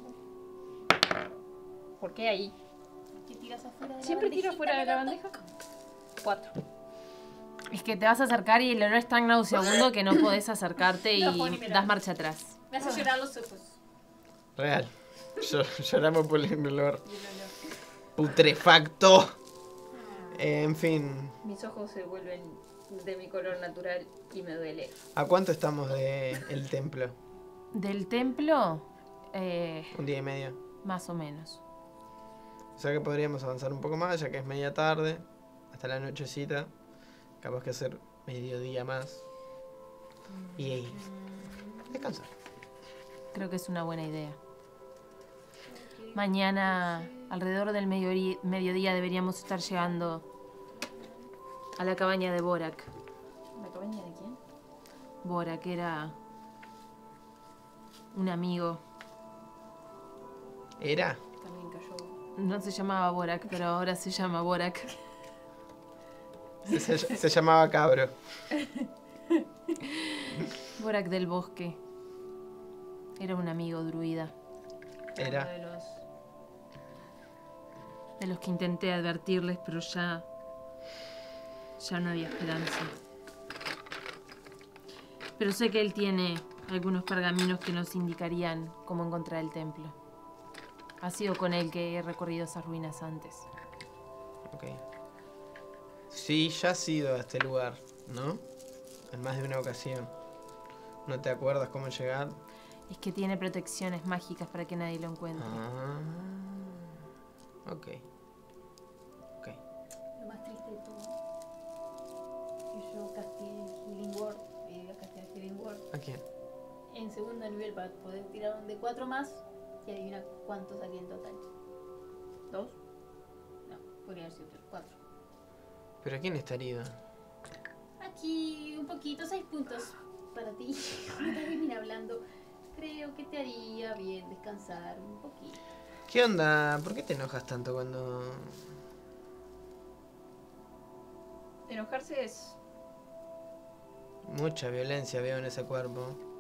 ¿Por qué ahí? ¿Qué tiras afuera de la Siempre tiro bandejita, fuera de la gato? bandeja. Cuatro. Es que te vas a acercar y el olor es tan nauseabundo que no podés acercarte y No puedo ni mirar. das marcha atrás. Me hace llorar los ojos. Real. Llo- Lloramos por el olor Y el olor. putrefacto. Eh, en fin. Mis ojos se vuelven de mi color natural y me duele. ¿A cuánto estamos del templo? Del templo, eh, Un día y medio. más o menos. O sea que podríamos avanzar un poco más, ya que es media tarde, hasta la nochecita. Capaz que hacer mediodía más. Y ahí, descansar. Creo que es una buena idea. Mañana, alrededor del mediodía, mediodía, deberíamos estar llegando a la cabaña de Borak. ¿La cabaña de quién? Borak era un amigo. ¿Era? También cayó. No se llamaba Borak, pero ahora se llama Borak. Se, se- se llamaba Cabro. Borak del bosque. Era un amigo druida. Uno Era. de los... De los que intenté advertirles, pero ya... Ya no había esperanza. Pero sé que él tiene algunos pergaminos que nos indicarían cómo encontrar el templo. Ha sido con él que he recorrido esas ruinas antes. Ok. Sí, ya has ido a este lugar, ¿no? En más de una ocasión. ¿No te acuerdas cómo llegar? Es que tiene protecciones mágicas para que nadie lo encuentre. Ah. Ok. Ok. Lo más triste de todo. Que yo casteé Healing Word. Y yo casteé Healing Word. ¿A quién? En segundo nivel para poder tirar un de cuatro más. Y adivina cuánto saqué en total. ¿Dos? No, podría haber sido tres, cuatro. ¿Pero a quién está herido? Aquí un poquito, seis puntos para ti. Ahora termina hablando. Creo que te haría bien descansar un poquito. ¿Qué onda? ¿Por qué te enojas tanto cuando...? Enojarse es... Mucha violencia veo en ese cuerpo.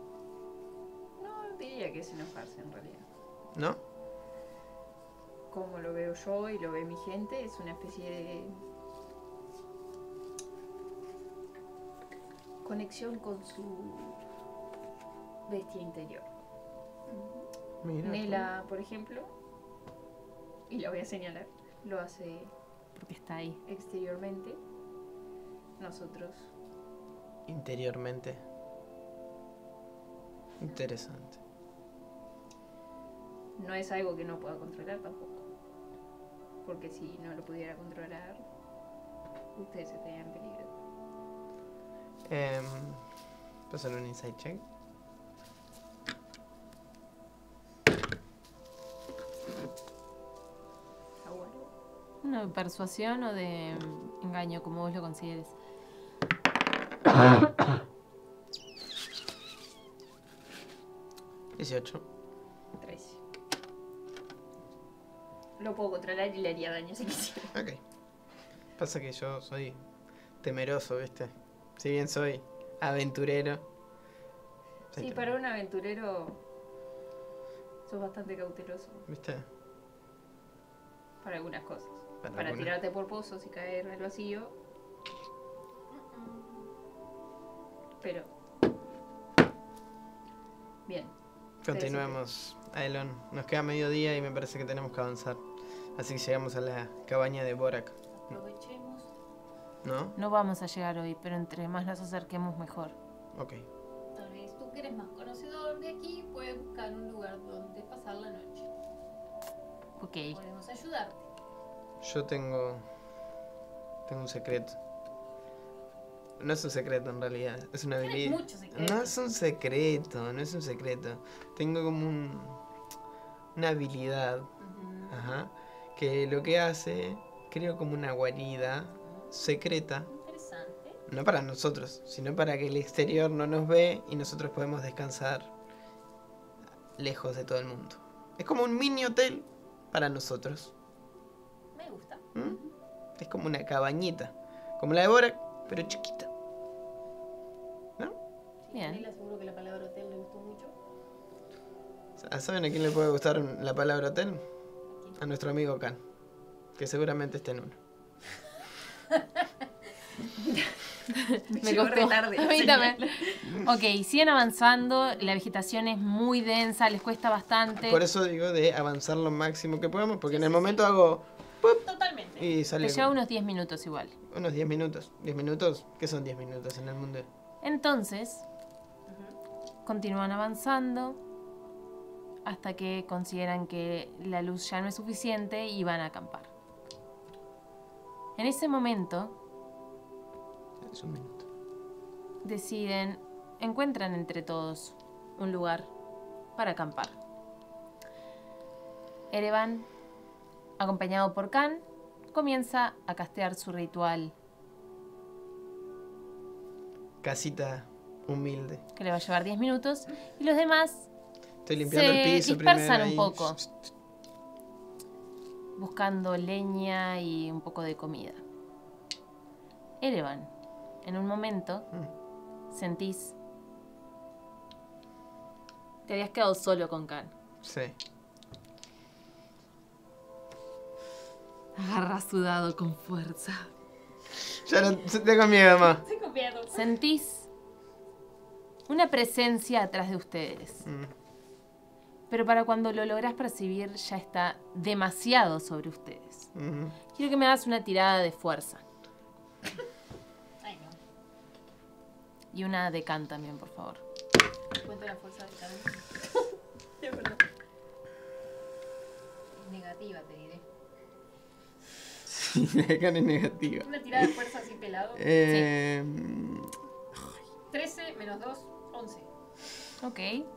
No diría que es enojarse en realidad. ¿No? Como lo veo yo y lo ve mi gente, es una especie de... conexión con su bestia interior. Mira. Nela, por ejemplo, y la voy a señalar, lo hace Porque está ahí. exteriormente. Nosotros Interiormente. Interesante. no es algo que no pueda controlar tampoco. Porque si no lo pudiera controlar, ustedes estarían en peligro. Eh, Pásale un insight check. Abuelo. Una persuasión o de mm, engaño, como vos lo consideres. dieciocho. trece. Lo puedo controlar y le haría daño si quisiera. Ok. Pasa que yo soy temeroso, ¿viste? Si bien soy aventurero. soy Sí, tem- para un aventurero sos bastante cauteloso ¿Viste? para algunas cosas. Para Para, algunas. tirarte por pozos y caer al vacío. Pero... Bien. Continuemos, Aelon. Nos queda mediodía y me parece que tenemos que avanzar. Así que llegamos a la cabaña de Borak, Aprovechemos. ¿no? No vamos a llegar hoy, pero entre más nos acerquemos, mejor. Ok. Tal vez tú que eres más conocedor de aquí puedes buscar un lugar donde pasar la noche. Ok. Podemos ayudarte. Yo tengo. Tengo un secreto. No es un secreto en realidad, es una Tienes habilidad. muchos secretos. No es un secreto, no es un secreto. Tengo como un. Una habilidad. Ujú. Ajá. Que lo que hace, creo como una guarida secreta. Interesante. No para nosotros, sino para que el exterior no nos ve y nosotros podemos descansar lejos de todo el mundo. Es como un mini hotel para nosotros. Me gusta. ¿Mm? Es como una cabañita, como la de Borak, pero chiquita. ¿No? Sí, Bien. a Nela seguro que la palabra hotel le gustó mucho. ¿Saben a quién le puede gustar la palabra hotel? A nuestro amigo Khan, que seguramente esté en uno. Me Llegó costó. re tarde la A mí señal. también. Ok, siguen avanzando. La vegetación es muy densa, les cuesta bastante. Por eso digo de avanzar lo máximo que podamos, porque Sí, en el sí, momento sí. hago ¡pup! Totalmente. y Te sale. lleva unos diez minutos igual. unos diez minutos. ¿diez minutos? ¿Qué son diez minutos en el mundo? Entonces, continúan avanzando hasta que consideran que la luz ya no es suficiente y van a acampar. En ese momento, Es un minuto. deciden, encuentran entre todos un lugar para acampar. Erevan, acompañado por Khan, comienza a castear su ritual Casita humilde. que le va a llevar diez minutos y los demás Estoy limpiando se el piso dispersan primero un ahí. poco, buscando leña y un poco de comida. Erevan, en un momento, Mm, sentís... Te habías quedado solo con Khan. sí. Agarra su dado con fuerza. Ya no tengo miedo más. Estoy copiando. Sentís una presencia atrás de ustedes. Mm, Pero para cuando lo lográs percibir ya está demasiado sobre ustedes. mm. Quiero que me hagas una tirada de fuerza. Ay, no. Y una de Khan también, por favor. Cuento la fuerza de cada uno. Negativa, te diré. Sí, acá no es negativa. Una tirada de fuerza así pelado. Eh, trece menos dos, once. Ok.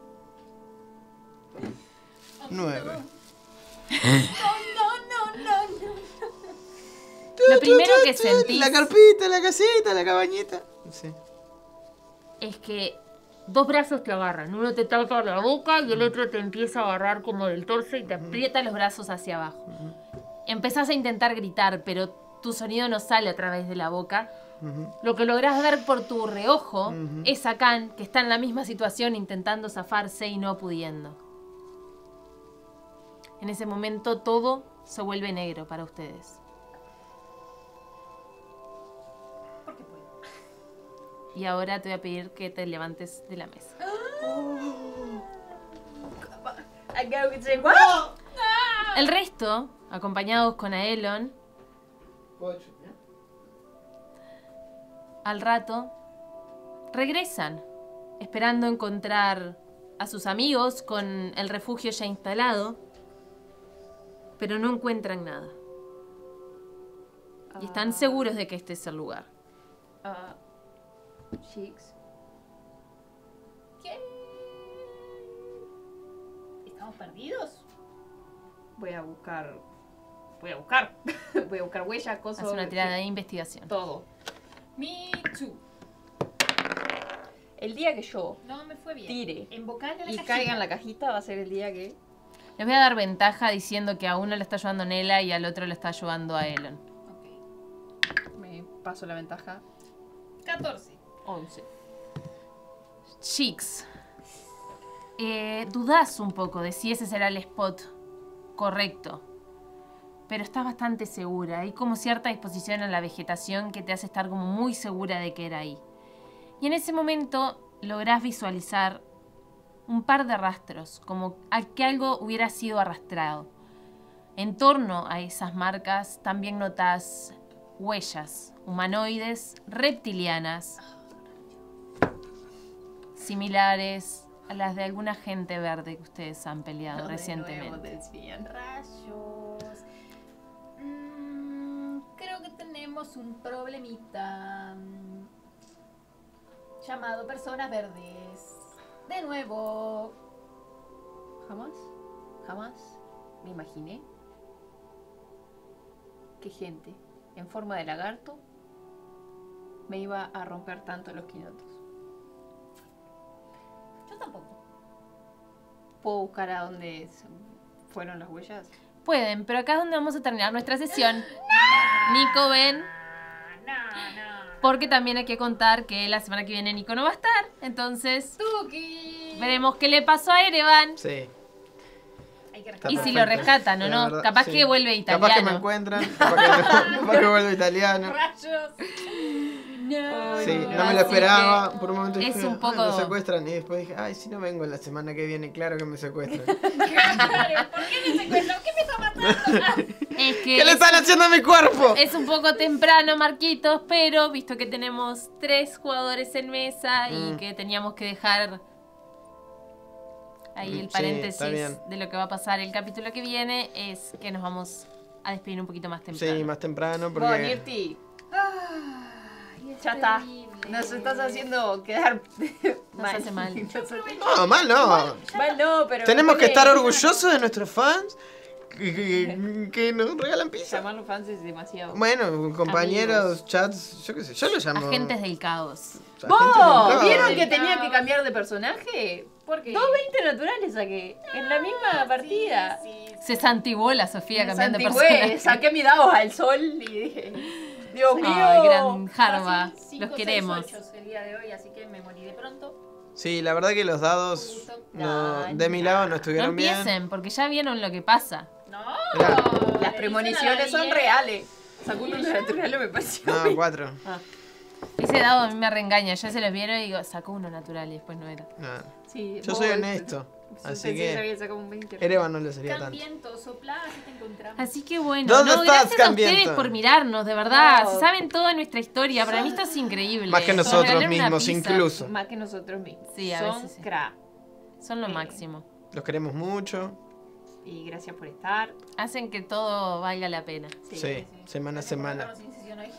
nueve. No, no, no, no. Lo primero que sentís La carpita, la casita, la cabañita. Sí. es que dos brazos te agarran. Uno te tapa la boca y el otro te empieza a agarrar como del torso y te aprieta los brazos hacia abajo. Empezás a intentar gritar, pero tu sonido no sale a través de la boca. Ujú. Lo que lográs ver por tu reojo Ujú. es a Khan, que está en la misma situación intentando zafarse y no pudiendo. En ese momento todo se vuelve negro para ustedes. ¿Por qué puedo? Y ahora te voy a pedir que te levantes de la mesa. Acá que se... ¿What? El resto, acompañados con Aelon, al rato regresan, esperando encontrar a sus amigos con el refugio ya instalado, pero no encuentran nada. Y están seguros de que este es el lugar. Ah, Chicks. ¿Qué? ¿Estamos perdidos? Voy a buscar. Voy a buscar. Voy a buscar huellas, cosas. Haz una tirada de investigación. Todo. Me too. El día que yo No me fue bien. Tire. En vocal de la y cajita. caiga en la cajita va a ser el día que. Les voy a dar ventaja diciendo que a uno le está ayudando Nela y al otro le está ayudando a Elon. Ok. Me paso la ventaja. catorce. once. Chicks, eh, dudás un poco de si ese será el spot correcto, pero estás bastante segura. Hay como cierta disposición en la vegetación que te hace estar como muy segura de que era ahí. Y en ese momento lográs visualizar un par de rastros, como a que algo hubiera sido arrastrado. En torno a esas marcas también notás huellas humanoides reptilianas, similares a las de alguna gente verde que ustedes han peleado recientemente. Rayos. Mm, creo que tenemos un problemita. mm, Llamado personas verdes. De nuevo. Jamás, jamás me imaginé que gente en forma de lagarto me iba a romper tanto los quinotos. Yo tampoco. ¿Puedo buscar a dónde se- fueron las huellas? Pueden, pero acá es donde vamos a terminar nuestra sesión. Nico, ven, No, no. porque también hay que contar que la semana que viene Nico no va a estar. Entonces, Tuki. veremos qué le pasó a Erevan. Sí. Hay que Está Y si perfecto. lo rescatan o La no. verdad, Capaz sí. que vuelve Capaz que me italiano. encuentran, capaz que, no, capaz que vuelve italiano. Rayos. No. Sí, no me Así lo esperaba. que Por un momento es dije, un "Ah, poco- me secuestran". Y después dije, ay, si no vengo la semana que viene, claro que me secuestran. Claro, ¿por qué me secuestró? ¿Qué me está matando? Es ¿Qué le es, están haciendo a mi cuerpo? es un poco temprano, Marquitos, pero visto que tenemos tres jugadores en mesa y Mm. que teníamos que dejar ahí el Sí, está paréntesis bien. de lo que va a pasar el capítulo que viene, es que nos vamos a despedir un poquito más temprano. Sí, más temprano Bueno, porque... Nirti, Ay, es ya está. terrible. Nos estás haciendo quedar mal. hace mal. Nos hace- No, mal no. Mal no, pero... Tenemos que después estar de- orgullosos de nuestros fans que, que- que nos regalan pizza. Llamarlos fans es demasiado. Bueno, compañeros, Amigos. chats, yo qué sé, yo lo llamo... Agentes del caos. agentes del ¿Vos caos. vieron que Del tenía que caos. cambiar de personaje? ¿Por qué? Dos veinte naturales saqué en la misma partida. Sí, sí, sí. Se santiguó la Sofía Me cambiando de santigüé, personaje. saqué mi dados al sol y dije, Dios mío. Ay, gran Jarva, Fácil, cinco, los seis, queremos. ocho el día de hoy, así que me morí de pronto. Sí, la verdad que los dados no, de mi lado no No estuvieron bien. empiecen, porque ya vieron lo que pasa. No, Mirá. Las le premoniciones dicen a son la reales. Sacó uno natural, me pareció. No, cuatro. Ah, Ese dado a mí me reengaña. Yo se los vieron y digo, sacó uno natural y después no era. No. sí, Yo vos- soy honesto, Pensé así que que había sacado un veinte. Erevan no le sería Can tanto. viento, sopla, así te encontramos. Así que bueno, ¿Dónde no, estás, gracias a ustedes Cambiento? por mirarnos, de verdad. No. Se saben toda nuestra historia. Para mí esto es increíble. Más que Nos nosotros regalaron una mismos, pizza. incluso. Más que nosotros mismos. Sí, a Son veces sí. cra. Son lo Eh. máximo. Los queremos mucho. Y gracias por estar. Hacen que todo valga la pena. Sí, semana a Gracias por semana. dejarnos sin sesión hoy.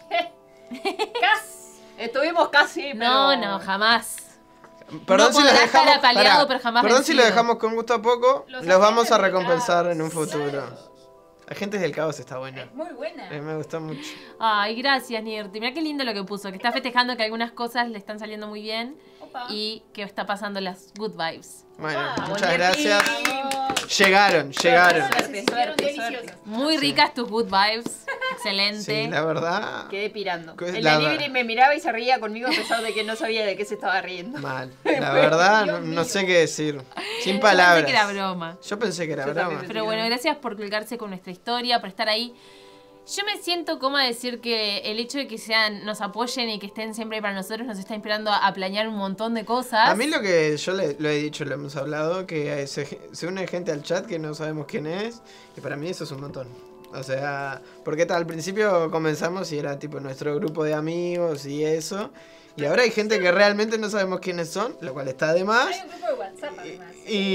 Casi. Estuvimos casi, pero... No, no, jamás. Perdón No si los podrá estar dejamos. apaleado, pará, pero jamás perdón si vencido. los dejamos con gusto a poco. Los Los vamos a agentes del recompensar caos. en un futuro. Agentes del caos está bueno. Es muy buena. Eh, me gustó mucho. Ay, gracias, Nirti. Mira qué lindo lo que puso. Que está festejando que algunas cosas le están saliendo muy bien Opa. y que está pasando las good vibes. Bueno, Vamos, muchas Nirti. gracias. Vamos. Llegaron, llegaron. Las Suerte, hicieron suerte, deliciosas. suerte. Muy Sí. ricas tus good vibes. Excelente. Sí, la verdad. Quedé pirando. Que es El la delivery ver- me miraba y se reía conmigo a pesar de que no sabía de qué se estaba riendo. Mal. La verdad, Dios no, mío. no sé qué decir. Sin Yo palabras. pensé que era broma. Yo pensé que era Yo broma. también. Pero bueno, gracias por colgarse con nuestra historia, por estar ahí. Yo me siento cómoda de decir que el hecho de que sean, nos apoyen y que estén siempre ahí para nosotros nos está inspirando a planear un montón de cosas. A mí lo que yo le, lo he dicho, lo hemos hablado, que se, se une gente al chat que no sabemos quién es, y para mí eso es un montón. O sea, porque tal, al principio comenzamos y era tipo nuestro grupo de amigos y eso, y ahora hay gente que realmente no sabemos quiénes son, lo cual está de más. Hay un grupo de WhatsApp además.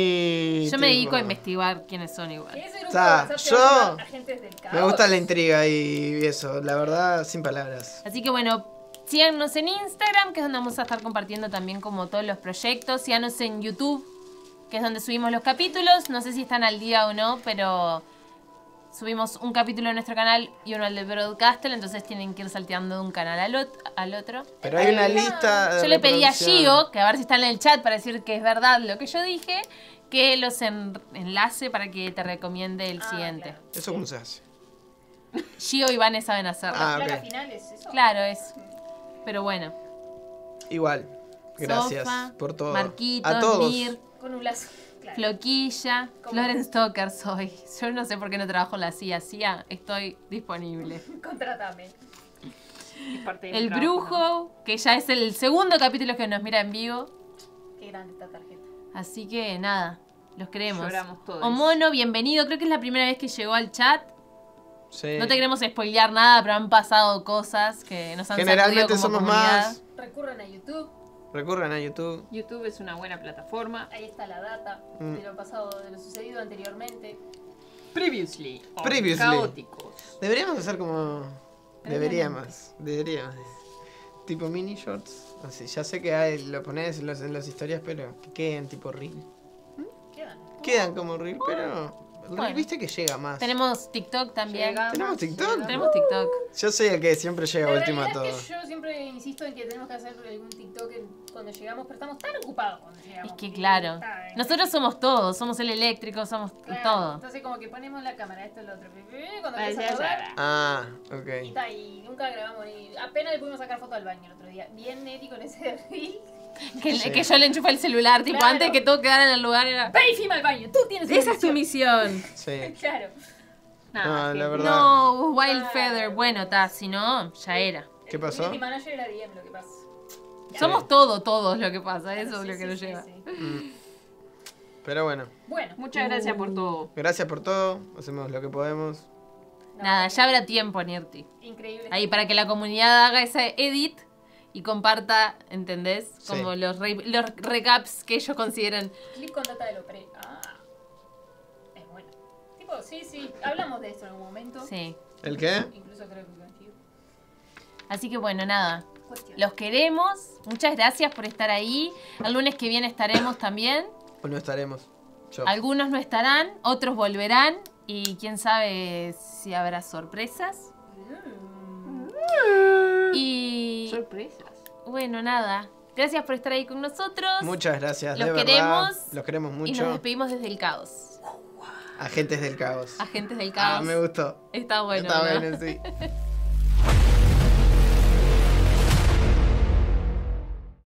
Y Yo me dedico tipo, a investigar quiénes son igual. Que ese grupo O sea, de WhatsApp se yo- llama Agentes del Caos. Me gusta la intriga y eso, la verdad, sin palabras. Así que bueno, síganos en Instagram, que es donde vamos a estar compartiendo también como todos los proyectos. Síganos en YouTube, que es donde subimos los capítulos. No sé si están al día o no, pero subimos un capítulo en nuestro canal y uno al de Broadcastle, entonces tienen que ir salteando de un canal al, ot- al otro. Pero hay una lista de Yo le pedí a reproducción. Gio, que a ver si está en el chat para decir que es verdad lo que yo dije, que los en- enlace para que te recomiende el Ah, siguiente. claro. ¿Eso cómo se hace? Gio y Vane saben hacerlo. Ah, La placa ok. final es eso. Claro, es. Pero bueno. Igual. Gracias Sofa, por todo. Marquitos, a todos. Mir, Con un lazo. Claro. Floquilla, ¿Cómo? Florence Stoker soy. Yo no sé por qué no trabajo en la C I A. C I A, estoy disponible. Contrátame. Es parte de mi El trabajo, ¿no? Brujo, que ya es el segundo capítulo que nos mira en vivo. Qué grande esta tarjeta. Así que nada, los queremos. Lloramos todos. O Mono, bienvenido. Creo que es la primera vez que llegó al chat. Sí. No te queremos spoilear nada, pero han pasado cosas que nos han Generalmente sacudido como somos comunidad. más. Recurran a YouTube. Recurran a YouTube. YouTube es una buena plataforma. Ahí está la data Mm. de lo pasado, de lo sucedido anteriormente. Previously. on Previously. Caóticos. Deberíamos hacer como. Deberíamos. Deberíamos. Tipo mini shorts. Así, ya sé que hay, lo pones en, los, en las historias, pero que queden tipo reel. Quedan. Quedan como reel, pero. El reel, Bueno. viste que llega más. Tenemos TikTok también. Llega ¿Tenemos más, TikTok? llega Tenemos TikTok. Yo soy el que siempre llega La último a realidad todo. es que yo siempre insisto en que tenemos que hacer algún TikTok en- cuando llegamos, pero estamos tan ocupados cuando llegamos. Es que claro. está en- Nosotros somos todos, somos el eléctrico, somos Claro, todo. Entonces como que ponemos la cámara, esto, lo otro. Cuando Ah, empieza ya, a rodar, ya. Ah, y, ok. ta, y nunca grabamos ni. Apenas le pudimos sacar foto al baño el otro día. Bien Neti con ese reel. Que, Sí. que yo le enchufé el celular, tipo, Claro. antes de que todo quedara en el lugar era... Ve y filma al baño, tú tienes una Esa es tu misión. Sí. Claro. Nada, No, gente. la verdad. No, Wild Feather. Bueno, ta, si no, ya era. ¿Qué El pasó? community manager era D M lo que pasa. Somos todo, todos lo que pasa, eso Sí, es lo que sí, nos sí, lleva. sí. Mm. Pero bueno, Bueno, Muchas gracias por todo. gracias por todo. Hacemos lo que podemos. No, Nada, ya habrá tiempo, Nirti. Increíble. Ahí para que la comunidad haga ese edit y comparta, ¿entendés? Sí. Como los, re- los recaps que ellos consideren. Clic con data de lo pre. Ah. Es bueno. Tipo, sí, sí. Hablamos de esto en algún momento. Sí. ¿El qué? Incluso creo que contigo. Así que bueno, nada. Cuestión. Los queremos. Muchas gracias por estar ahí. El lunes que viene estaremos también. ¿O no estaremos? Yo. Algunos no estarán, otros volverán. Y quién sabe si habrá sorpresas. Mm. Y Sorpresas. bueno, nada. Gracias por estar ahí con nosotros. Muchas gracias, Los de verdad. queremos. Los queremos Y nos mucho. despedimos desde el caos. Agentes del caos. Agentes del caos. Ah, me gustó. Está bueno. Está ¿no? bueno, sí.